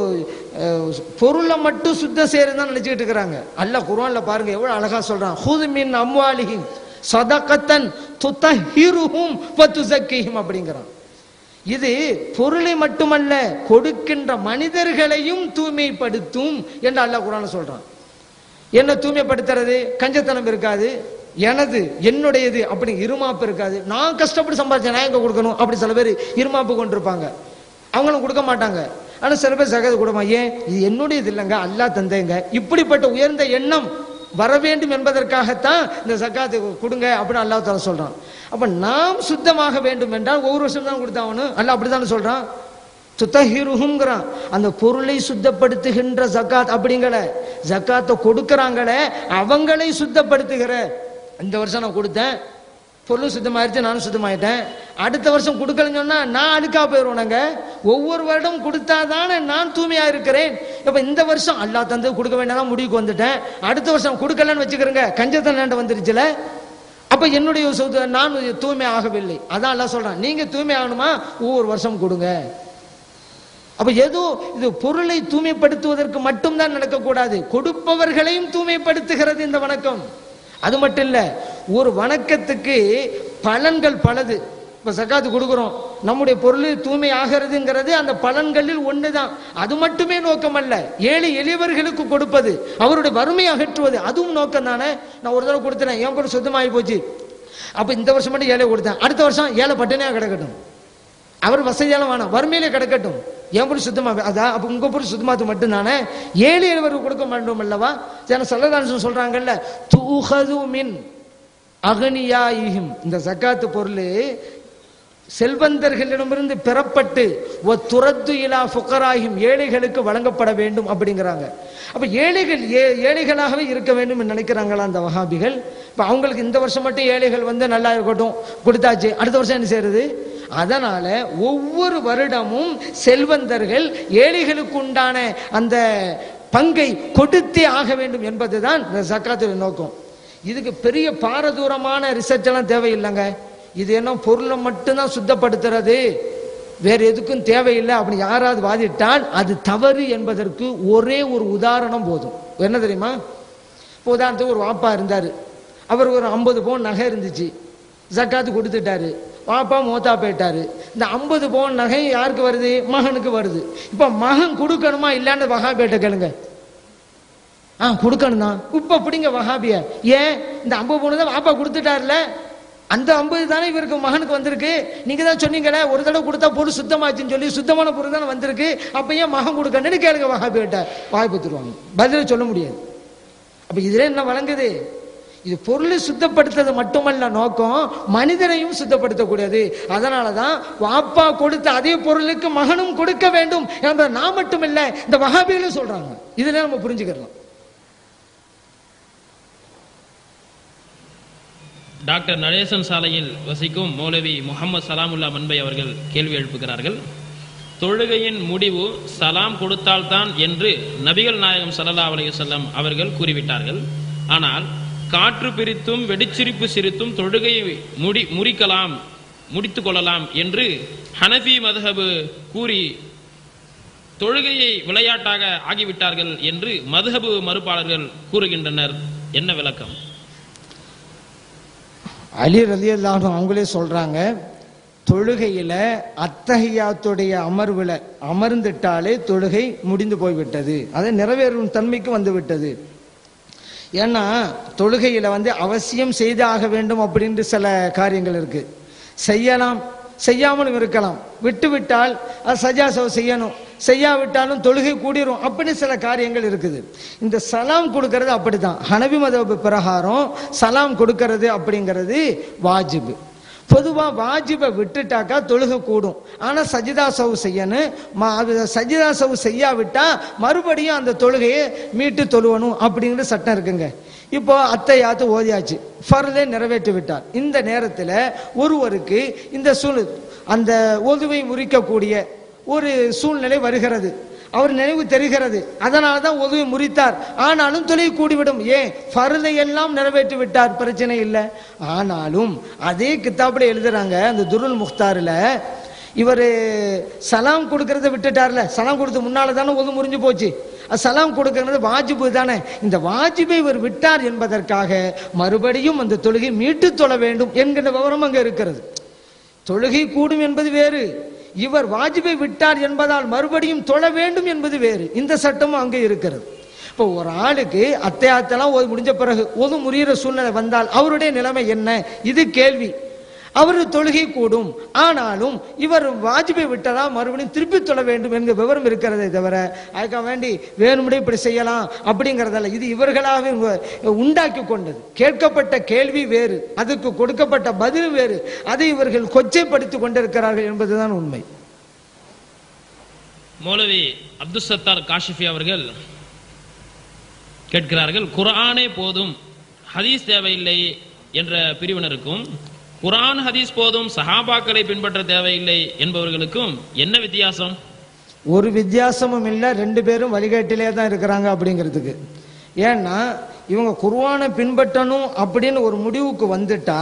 பொருளை மட்டும் சுத்தம் செய்யறதுதான் நினைச்சுக்கிட்டு இருக்கிறாங்க. அல்லாஹ் குர்ஆன்ல பாருங்க எவ்வளவு அழகா சொல்றான், ஹுது மின் அம்வாலிஹிம் ஸதகத்தன் துதஹிருஹும் வ துஸக்கிஹிம் அப்படிங்கிறான். இது பொருளை மட்டுமல்ல, கொடுக்கின்ற மனிதர்களையும் தூய்மைப்படுத்தும் என்று அல்லாஹ் குர்ஆன்ல சொல்றான். என்ன தூய்மைப்படுத்துறது, கஞ்சத்தனம் இருக்காது, எனது என்னுடையது அப்படி இருமாப்பு இருக்காது. நான் கஷ்டப்பட்டு சம்பாதிச்சேன் நான் எங்க கொடுக்கணும் அப்படி சில பேர் இருமாப்பு கொண்டிருப்பாங்க, அவங்களும் கொடுக்க மாட்டாங்க. ஆனா சில பேர் சகது கொடுமா, ஏன் இது என்னுடையது இல்லைங்க அல்லாஹ் தந்தேங்க. இப்படிப்பட்ட உயர்ந்த எண்ணம் வர வேண்டும் என்பதற்காகத்தான் இந்த ஜக்காத்து கொடுங்க அப்படின்னு அல்லாஹ் தஆலா சொல்றான். அப்ப நாம் சுத்தமாக வேண்டும் என்றால் ஒவ்வொரு வருஷம் தான் கொடுத்தாகணும். அல்லாஹ் அப்படித்தானே சொல்றான், துதஹிருஹும்ங்கறான். அந்த பொருளை சுத்தப்படுத்துகின்ற ஜக்காத் அப்படிங்கல, ஜக்காத்தை கொடுக்கறாங்களே அவங்களை சுத்தப்படுத்துகிற. இந்த வருஷம் நான் கொடுத்தேன், பொருள் சுத்தமாயிருச்சு, நானும் சுத்தமாயிட்டேன். அடுத்த வருஷம் கொடுக்கலன்னு சொன்னா நான் அழுக்கா போயிருவேனாங்க. ஒவ்வொரு வருடம் கொடுத்தாதானே நான் தூய்மையா இருக்கிறேன். இப்ப இந்த வருஷம் அல்லாஹ் தந்து கொடுக்க வேண்டாம் முடிவுக்கு வந்துட்டேன். அடுத்த வருஷம் கொடுக்கலன்னு வச்சுக்கிறேங்க, கஞ்சத்தனம் வந்துருச்சுல, அப்ப என்னுடைய நான் தூய்மை ஆகவில்லை. அதான் அல்லாஹ் சொல்றான், நீங்க தூய்மை ஆகணுமா ஒவ்வொரு வருஷம் கொடுங்க. அப்ப ஏதோ இது பொருளை தூய்மைப்படுத்துவதற்கு மட்டும்தான் நடக்கக்கூடாது, கொடுப்பவர்களையும் தூய்மைப்படுத்துகிறது இந்த வணக்கம். அது மட்டும் இல்ல, ஒரு வணக்கத்துக்கு பலன்கள் பலது. இப்ப ஜக்காத்து கொடுக்கிறோம், நம்முடைய பொருள் தூய்மை ஆகிறதுங்கிறது அந்த பலன்களில் ஒண்ணுதான். அது மட்டுமே நோக்கம் அல்ல, ஏழை எளியவர்களுக்கு கொடுப்பது, அவருடைய வறுமை அகற்றுவது, அதுவும் நோக்கம் தானே. நான் ஒரு தடவை கொடுத்தேன், என் பொருள் சுத்தமாகி போச்சு, அப்ப இந்த வருஷம் மட்டும் ஏழை கொடுத்தேன், அடுத்த வருஷம் ஏழை பட்டினியா கிடக்கட்டும், அவர் வசதியால வேணாம் வறுமையிலே கிடக்கட்டும், என் பொருள் சுத்தமா அதான். அப்ப உங்க பொருள் சுத்தமாத்து மட்டும் தானே, ஏழை எளியவருக்கு கொடுக்க மாட்டோம் அல்லவா. சொல்லதான் சொல்றாங்கல்ல, தூஹது மின் அகனியாயிஹிம், இந்த ஜக்காத்து பொருள் செல்வந்தர்களிடமிருந்து பெறப்பட்டு ஒ துரத்து இலா ஃபுகராஹிம், ஏழைகளுக்கு வழங்கப்பட வேண்டும் அப்படிங்கிறாங்க. அப்ப ஏழைகள் ஏழைகளாகவே இருக்க வேண்டும் நினைக்கிறாங்களா அந்த வஹாபிகள். இப்ப அவங்களுக்கு இந்த வருஷம் மட்டும் ஏழைகள் வந்து நல்லா இருக்கட்டும் கொடுத்தாச்சு, அடுத்த வருஷம் என்ன செய்யறது. அதனால ஒவ்வொரு வருடமும் செல்வந்தர்கள் ஏழைகளுக்கு உண்டான அந்த பங்கை கொடுத்தே ஆக வேண்டும் என்பதுதான் ஜக்காத்துடைய நோக்கம். இதுக்கு பெரிய பாரதூரமான ரிசர்ச் எல்லாம் தேவையில்லைங்க. இது என்ன பொருளை மட்டும்தான் சுத்தப்படுத்துறது, வேற எதுக்கும் தேவையில்லை அப்படின்னு யாராவது வாதிட்டால் அது தவறு என்பதற்கு ஒரே ஒரு உதாரணம் போதும். என்ன தெரியுமா, இப்போ உதாரணத்துக்கு ஒரு வாப்பா இருந்தாரு, அவருக்கு ஒரு ஐம்பது பவுன் நகை இருந்துச்சு, ஜக்காத்து கொடுத்துட்டாரு, வாப்பா மோத்தா போயிட்டாரு. இந்த ஐம்பது பவுன் நகை யாருக்கு வருது, மகனுக்கு வருது. இப்ப மகன் கொடுக்கணுமா இல்லன்னு வஹாபியிட்ட கேளுங்க. ஆ கொடுக்கணும் தான். இப்ப பிடிங்க வஹாபிய, ஏன் இந்த ஐம்பது பவுன் தான் வாப்பா கொடுத்துட்டாருல, அந்த ஐம்பது தானே இவருக்கு மகனுக்கு வந்திருக்கு. நீங்க தான் சொன்னீங்களே ஒரு தடவை கொடுத்தா பொருள் சுத்தமாச்சுன்னு சொல்லி, சுத்தமான பொருள் தானே வந்திருக்கு, அப்ப ஏன் மகன் கொடுக்கணும்னு கேளுங்க வஹாபியிட்ட, வாய்ப்பு தருவாங்க, பதில சொல்ல முடியாது. அப்ப இதுல என்ன வழங்குது, இது பொருளை சுத்தப்படுத்துறது மட்டுமல்ல நோக்கம், மனிதரையும் சுத்தப்படுத்தக்கூடியது. அதனாலதான் வாப்பா கொடுத்த அதே பொருளுக்கு மகனும் கொடுக்க வேண்டும் என்ற நான் மட்டும் இல்ல இந்த வஹாபிகளும் சொல்றாங்க. இதுல நம்ம புரிஞ்சுக்கலாம். டாக்டர் நடேசன் சாலையில் வசிக்கும் மௌலவி முகமது சலாமுல்லா மன்பை அவர்கள் கேள்வி எழுப்புகிறார்கள். தொழுகையின் முடிவு சலாம் கொடுத்தால்தான் என்று நபிகள் நாயகம் ஸல்லல்லாஹு அலைஹி வஸல்லம் அவர்கள் கூறிவிட்டார்கள். ஆனால் காற்று பிரித்தும் வெடிச்சிரிப்பு சிரித்தும் தொழுகையை முடி முறிக்கலாம் முடித்து கொள்ளலாம் என்று ஹனஃபி மதுஹபு கூறி தொழுகையை விளையாட்டாக ஆகிவிட்டார்கள் என்று மதுஹபு மறுப்பாளர்கள் கூறுகின்றனர். என்ன விளக்கம்? அலி ரலியல்லாஹு அன்ஹு அவங்களே சொல்றாங்க, தொழுகையில அத்தஹியாத்துடைய அமர்வுல அமர்ந்துட்டாலே தொழுகை முடிந்து போய்விட்டது, அதை நிறைவேறும் தன்மைக்கு வந்து விட்டது. ஏன்னா தொழுகையில வந்து அவசியம் செய்தாக வேண்டும் அப்படின்ற சில காரியங்கள் இருக்கு, செய்யலாம் செய்யாமலும் இருக்கலாம், விட்டு விட்டால் அது சஜாசவ செய்யணும், செய்யாவிட்டாலும் தொழுகை கூடிரும், அப்படி சில காரியங்கள் இருக்குது. இந்த சலாம் கொடுக்கறது அப்படிதான், ஹனபி மதஹப் பிரகாரம் சலாம் கொடுக்கறது அப்படிங்கிறது வாஜிபு. பொதுவா வாஜிபை விட்டுட்டாக்கா தொழுகை கூடும். ஆனா சஜிதா சவு செய்யணும். சஜிதா சவு செய்யாவிட்டா மறுபடியும் அந்த தொழுகையை மீட்டு தொழுவணும் அப்படிங்கிற சட்டம் இருக்குங்க. இப்போ அத்தையாத்து ஓதியாச்சு, ஃபர்லை நிறைவேற்றி விட்டார். இந்த நேரத்தில் ஒருவருக்கு இந்த சூழ் அந்த ஒதுவை முறிக்கக்கூடிய ஒரு சூழ்நிலை வருகிறது. அவர் நினைவு தெரிகிறது, அதனால தான் உதவி முறித்தார். ஆனாலும் தொழில் கூடிவிடும். ஏன்? ஃபர்லை எல்லாம் நிறைவேற்றி விட்டார், பிரச்சனை இல்லை. ஆனாலும் அதே கித்தாபில் எழுதுறாங்க, அந்த துருல் முக்தாரில், இவர் சலாம் கொடுக்கறத விட்டுட்டார்ல, சலாம் கொடுத்து முன்னால தானே உதவி முறிஞ்சு போச்சு. சலாம் கொடுக்கிறது வாஜிபு தானே. இந்த வாஜிபை இவர் விட்டார் என்பதற்காக மறுபடியும் அந்த தொழுகை மீட்டு தொழ வேண்டும் என்கிற விவரம் அங்கே இருக்கிறது. தொழுகை கூடும் என்பது வேறு, இவர் வாஜிபை விட்டார் என்பதால் மறுபடியும் தொழ வேண்டும் என்பது வேறு. இந்த சட்டமும் அங்கே இருக்கிறது. இப்போ ஒரு ஆளுக்கு அத்தையாத்தெல்லாம் முடிஞ்ச பிறகு ஒது முறிகிற சூழ்நிலை வந்தால் அவருடைய நிலைமை என்ன? இது கேள்வி. அவர் தொழுகை கூடும், ஆனாலும் இவர் வாஜிபை விட்டதா மறுபடியும் திருப்பி தொழ வேண்டும் என்கிற விவரம் இருக்கிறதே தவிர அதுக்காக வேண்டி வேணுமுறை இப்படி செய்யலாம் அப்படிங்கிறதல்ல. இது இவர்களாக உண்டாக்கி கொண்டது. கேட்கப்பட்ட கேள்வி வேறு, அதுக்கு கொடுக்கப்பட்ட பதில் வேறு. அதை இவர்கள் கொச்சைப்படுத்திக் கொண்டிருக்கிறார்கள் என்பதுதான் உண்மை. மௌலவி அப்துல் சத்தார் காஷிஃபி அவர்கள் கேட்கிறார்கள், குர்ஆனே போதும் ஹதீஸ் தேவையில்லை என்ற பிரிவினருக்கும் குர்ஆன் ஹதீஸ் போதும் சஹாபாக்களை பின்பற்ற தேவையில்லை என்பவர்களுக்கும் என்ன வித்தியாசம்? ஒரு வித்தியாசமும் இல்லை, ரெண்டு பேரும் வழிகாட்டிலே தான் இருக்கிறாங்க அப்படிங்கிறதுக்கு. ஏன்னா இவங்க குர்ஆனை பின்பற்றணும் அப்படின்னு ஒரு முடிவுக்கு வந்துட்டா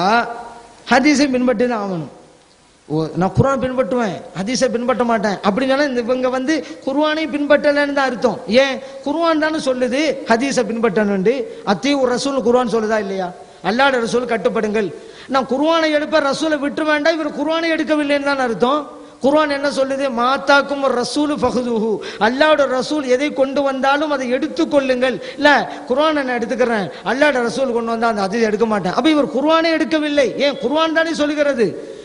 ஹதீஸை பின்பற்றி தான் ஆகணும். ஓ நான் குர்ஆன் பின்பற்றுவேன், ஹதீஸை பின்பற்ற மாட்டேன் அப்படின்னா இவங்க வந்து குர்ஆனை பின்பற்றலன்னு தான் அர்த்தம். ஏன்? குர்ஆன் தானே சொல்லுது ஹதீஸை பின்பற்றணுண்டு. அத்தி ஒரு ரசூல் குர்ஆன் சொல்லுதா இல்லையா? அல்லாஹ்வுடைய ரசூல் கட்டுப்படுங்கள். நான் குர்ஆனை எடுப்ப ரசூலை விட்டு வேண்டாம், இவர் குர்ஆனை எடுக்கவில்லைன்னு தான் அர்த்தம். குர்ஆன் என்ன சொல்லுது? மாத்தாக்கும் ரசூலு ஃபஹுதுஹு, அல்லாஹ்வுடைய ரசூல் எதை கொண்டு வந்தாலும் அதை எடுத்துக் கொள்ளுங்கள். இல்ல குர்ஆன் நான் எடுத்துக்கிறேன், அல்லாஹ்வுடைய ரசூல் கொண்டு வந்தா அந்த அதை எடுக்க மாட்டேன். அப்ப இவர் குர்ஆனை எடுக்கவில்லை. ஏன்? குர்ஆன் தானே சொல்லுகிறது.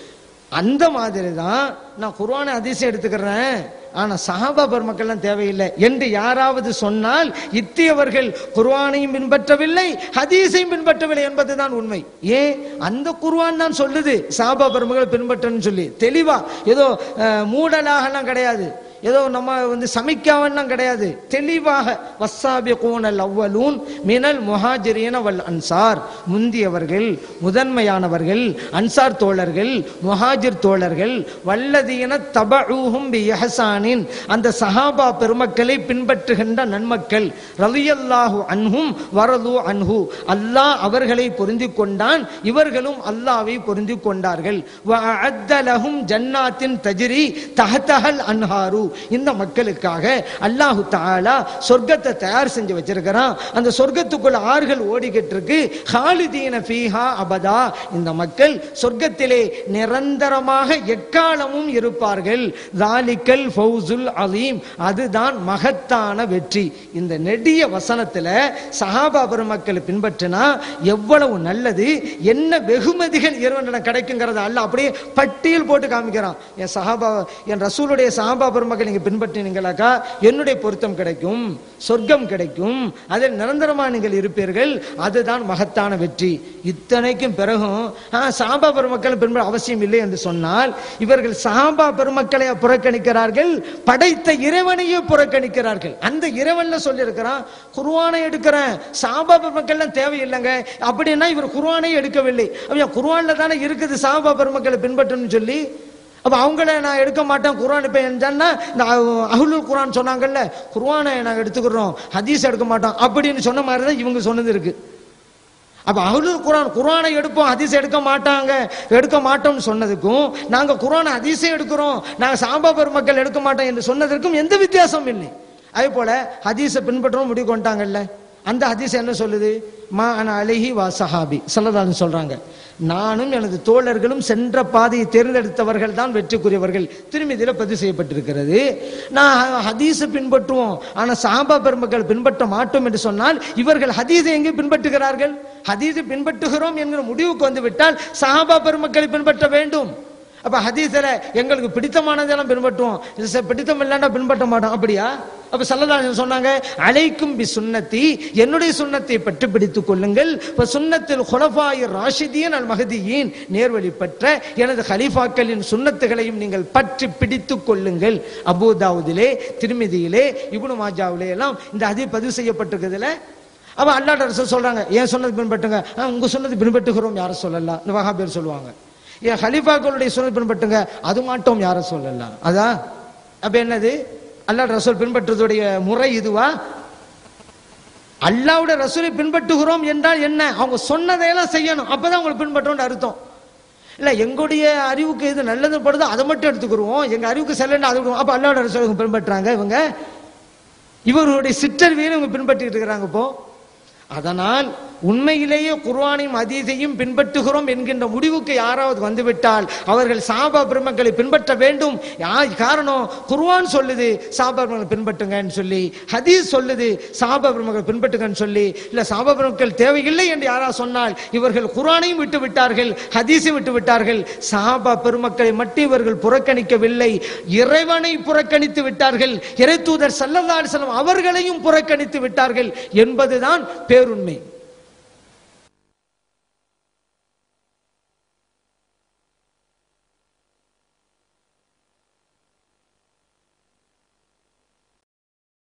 அந்த மாதிரி தான் நான் குர்ஆனை ஹதீஸை எடுத்துக்கிறேன், ஆனா சஹாபா பெருமக்கள்லாம் தேவையில்லை என்று யாராவது சொன்னால் இத்தியவர்கள் குர்ஆனையும் பின்பற்றவில்லை ஹதீஸையும் பின்பற்றவில்லை என்பதுதான் உண்மை. ஏன்? அந்த குர்ஆன் தான் சொல்லுது சஹாபா பெருமக்கள் பின்பற்றன்னு சொல்லி தெளிவா. ஏதோ மூடலாகலாம் கிடையாது, ஏதோ நம்ம வந்து சமைக்காவெல்லாம் கிடையாது. தெளிவாக வஸ்ஸாபிகூனல் அவ்வலூன் மினல் முஹாஜிரீன வல் அன்சார், முந்தியவர்கள் முதன்மையானவர்கள் அன்சார் தோழர்கள் முஹாஜிர் தோழர்கள், வல்லதீன தபஊஹும் பி இஹ்சானின், அந்த சஹாபா பெருமக்களை பின்பற்றுகின்ற நன்மக்கள், ரலியல்லாஹு அன்ஹும் வரது அன்ஹு, அல்லாஹ் அவர்களை பொருந்தி கொண்டான், இவர்களும் அல்லாஹ்வை பொருந்தி கொண்டார்கள். வஅஅத்த லஹும் ஜன்னாத்தின் தஜ்ரி தஹ்தஹல் அன்ஹாரு, இந்த மக்களுக்காக அல்லாஹு தஆலா சொர்க்கத்தை தயார் செஞ்சு வச்சிருக்கிறான். அந்த சொர்க்கத்துக்குள்ள ஆறுகள் ஓடிக்கிட்டு இருக்கு. ஹாலிதீன ஃபீஹா அபதா, இந்த மக்கள் சொர்க்கத்திலே நிரந்தரமாக எக்காலமும் இருப்பார்கள். ஸாலிகல் ஃபௌசுல் அலீம், அதுதான் மகத்தான வெற்றி. இந்த நெடிய வசனத்துல சஹாபா பெருமக்களை பின்பற்றினா எவ்வளவு நல்லது, என்ன வெகுமதிகள் இறைவனிடம் கிடைக்குங்கிறத அல்லாஹ் அப்படியே பட்டியல் போட்டு காமிக்கிறான். என் சஹாபா என் ரசூலுடைய சஹாபா பெருமக்கள் நீங்க பின்பற்றினீங்களாக்கா என்னுடைய பொருத்தம் கிடைக்கும், சொர்க்கம் கிடைக்கும், அதில் நிரந்தரமா நீங்கள் இருப்பீர்கள், அதுதான் மகத்தான வெற்றி. இத்தனைக்கும் பிறகும் சஹாபா பெருமக்கள் பின்பற்ற அவசியம் இல்லை என்று சொன்னால் இவர்கள் சஹாபா பெருமக்களை புறக்கணிக்கிறார்கள், படைத்த இறைவனையே புறக்கணிக்கிறார்கள். அந்த இறைவன்ல சொல்லி இருக்கிறான் குர்ஆனை எடுக்கிறேன், சஹாபா பெருமக்கள் தேவையில்லைங்க அப்படின்னா இவர் குர்ஆனை எடுக்கவில்லை. குர்ஆன்ல தானே இருக்குது சஹாபா பெருமக்களை பின்பற்றணும்னு சொல்லி. அப்ப அவங்கள நான் எடுக்க மாட்டேன் குர்ஆன் இப்ப என்னன்னா இந்த அஹ்லுல் குர்ஆன் சொன்னாங்கல்ல, குர்ஆனை நாங்க எடுத்துக்கிறோம் ஹதீஸ் எடுக்க மாட்டோம் அப்படின்னு சொன்ன மாதிரி தான் இவங்க சொன்னது இருக்கு. அப்ப அஹ்லுல் குர்ஆன் குர்ஆனை எடுப்போம் ஹதீஸ் எடுக்க மாட்டாங்க எடுக்க மாட்டோம்னு சொன்னதுக்கும் நாங்க குர்ஆனை ஹதீஸே எடுக்கிறோம் நாங்க சஹாபா பெருமக்கள் எடுக்க மாட்டோம் என்று சொன்னதற்கும் எந்த வித்தியாசமும் இல்லை. அதே போல ஹதீஸை பின்பற்றவும் முடிவு கொண்டாங்கல்ல, அந்த ஹதீஸ் என்ன சொல்லுது? மா அன அலைஹி வா சஹாபி ஸல்லல்லாஹு அலைஹி சொல்றாங்க, நானும் எனது தோழர்களும் சென்ற பாதையை தேர்ந்தெடுத்தவர்கள் தான் வெற்றிக்குரியவர்கள். திருமதியில பதிவு செய்யப்பட்டிருக்கிறது. நான் ஹதீஸை பின்பற்றுவோம் ஆனா சஹாபா பெருமக்கள் பின்பற்ற மாட்டோம் என்று சொன்னால் இவர்கள் ஹதீஸை எங்கே பின்பற்றுகிறார்கள்? ஹதீஸை பின்பற்றுகிறோம் என்கிற முடிவுக்கு வந்து விட்டால் சஹாபா பெருமக்களை பின்பற்ற வேண்டும். அப்ப அப்ப ஹதீஸ்ல எங்களுக்கு பிடித்தமானதெல்லாம் பின்பற்றுவோம், பிடித்தம் இல்லைன்னா பின்பற்ற மாட்டோம் அப்படியா? அப்ப ஸல்லல்லாஹு அலைஹி வஸல்லம் சொன்னாங்க, அலைக்கும் பி சுன்னத்தி, என்னுடைய சுன்னத்தை பற்றி பிடித்துக் கொள்ளுங்கள், சுன்னத்தில் குலஃபாயிர் ராஷிதீன் அல் மஹ்தியீன், நேர்வழி பெற்ற எனது கலீஃபாக்களின் சுன்னத்துகளையும் நீங்கள் பற்றி பிடித்துக் கொள்ளுங்கள். அபூதாவுதிலே, திர்மிதியிலே, இப்னு மாஜாவிலே எல்லாம் இந்த ஹதீஸ் பதிவு செய்யப்பட்டிருக்குதுல. அப்ப அல்லாஹ்வுடைய ரசூல் சொல்றாங்க, ஏன் சொன்னது பின்பற்றுங்க, உங்க சொன்னது பின்பற்றுகிறோம் யார சொல்லலாம், இந்த வஹாபியர் சொல்லுவாங்க. ஏன் ஹலீஃபாக்களுடைய சொன்னது பின்பற்றுங்க, அது மாட்டோம் யார சொல்லலாம். அதான் அப்ப என்னது, அல்லாஹ் ரசூல் பின்பற்றுவதுடைய முறை இதுவா? அல்லாஹ்வுடைய ரசூலை பின்பற்றுகிறோம் என்றால் என்ன, அவங்க சொன்னதையெல்லாம் செய்யணும், அப்பதான் அவங்களை பின்பற்றோம்னு அர்த்தம். இல்ல எங்களுடைய அறிவுக்கு எது நல்லது படுதோ அதை மட்டும் எடுத்துக்கிறோம், எங்க அறிவுக்கு செல்லணும் அதை விடுவோம். அப்ப அல்லாஹ்வுடைய ரசூலை பின்பற்றாங்க இவங்க, இவர்களுடைய சிற்றறிவியலை இவங்க பின்பற்றிட்டு இருக்கிறாங்க. இப்போ அதனால் உண்மையிலேயே குர்ஆனையும் ஹதீஸையும் பின்பற்றுகிறோம் என்கின்ற முடிவுக்கு யாராவது வந்துவிட்டால் அவர்கள் சஹாபா பெருமக்களை பின்பற்ற வேண்டும். காரணம், குர்ஆன் சொல்லுது சஹாபா பெருமக்களை பின்பற்றுங்கன்னு சொல்லி, ஹதீஸ் சொல்லுது சஹாபா பெருமக்களை பின்பற்றுங்கன்னு சொல்லி. இல்ல சஹாபா பெருமக்கள் தேவையில்லை என்று யாராவது சொன்னால் இவர்கள் குர்ஆனையும் விட்டு விட்டார்கள், ஹதீஸையும் விட்டு விட்டார்கள். சஹாபா பெருமக்களை மட்டும் இவர்கள் புறக்கணிக்கவில்லை, இறைவனை புறக்கணித்து விட்டார்கள், இறை தூதர் ஸல்லல்லாஹு அலைஹி வஸல்லம் அவர்களையும் புறக்கணித்து விட்டார்கள் என்பதுதான் பேருண்மை.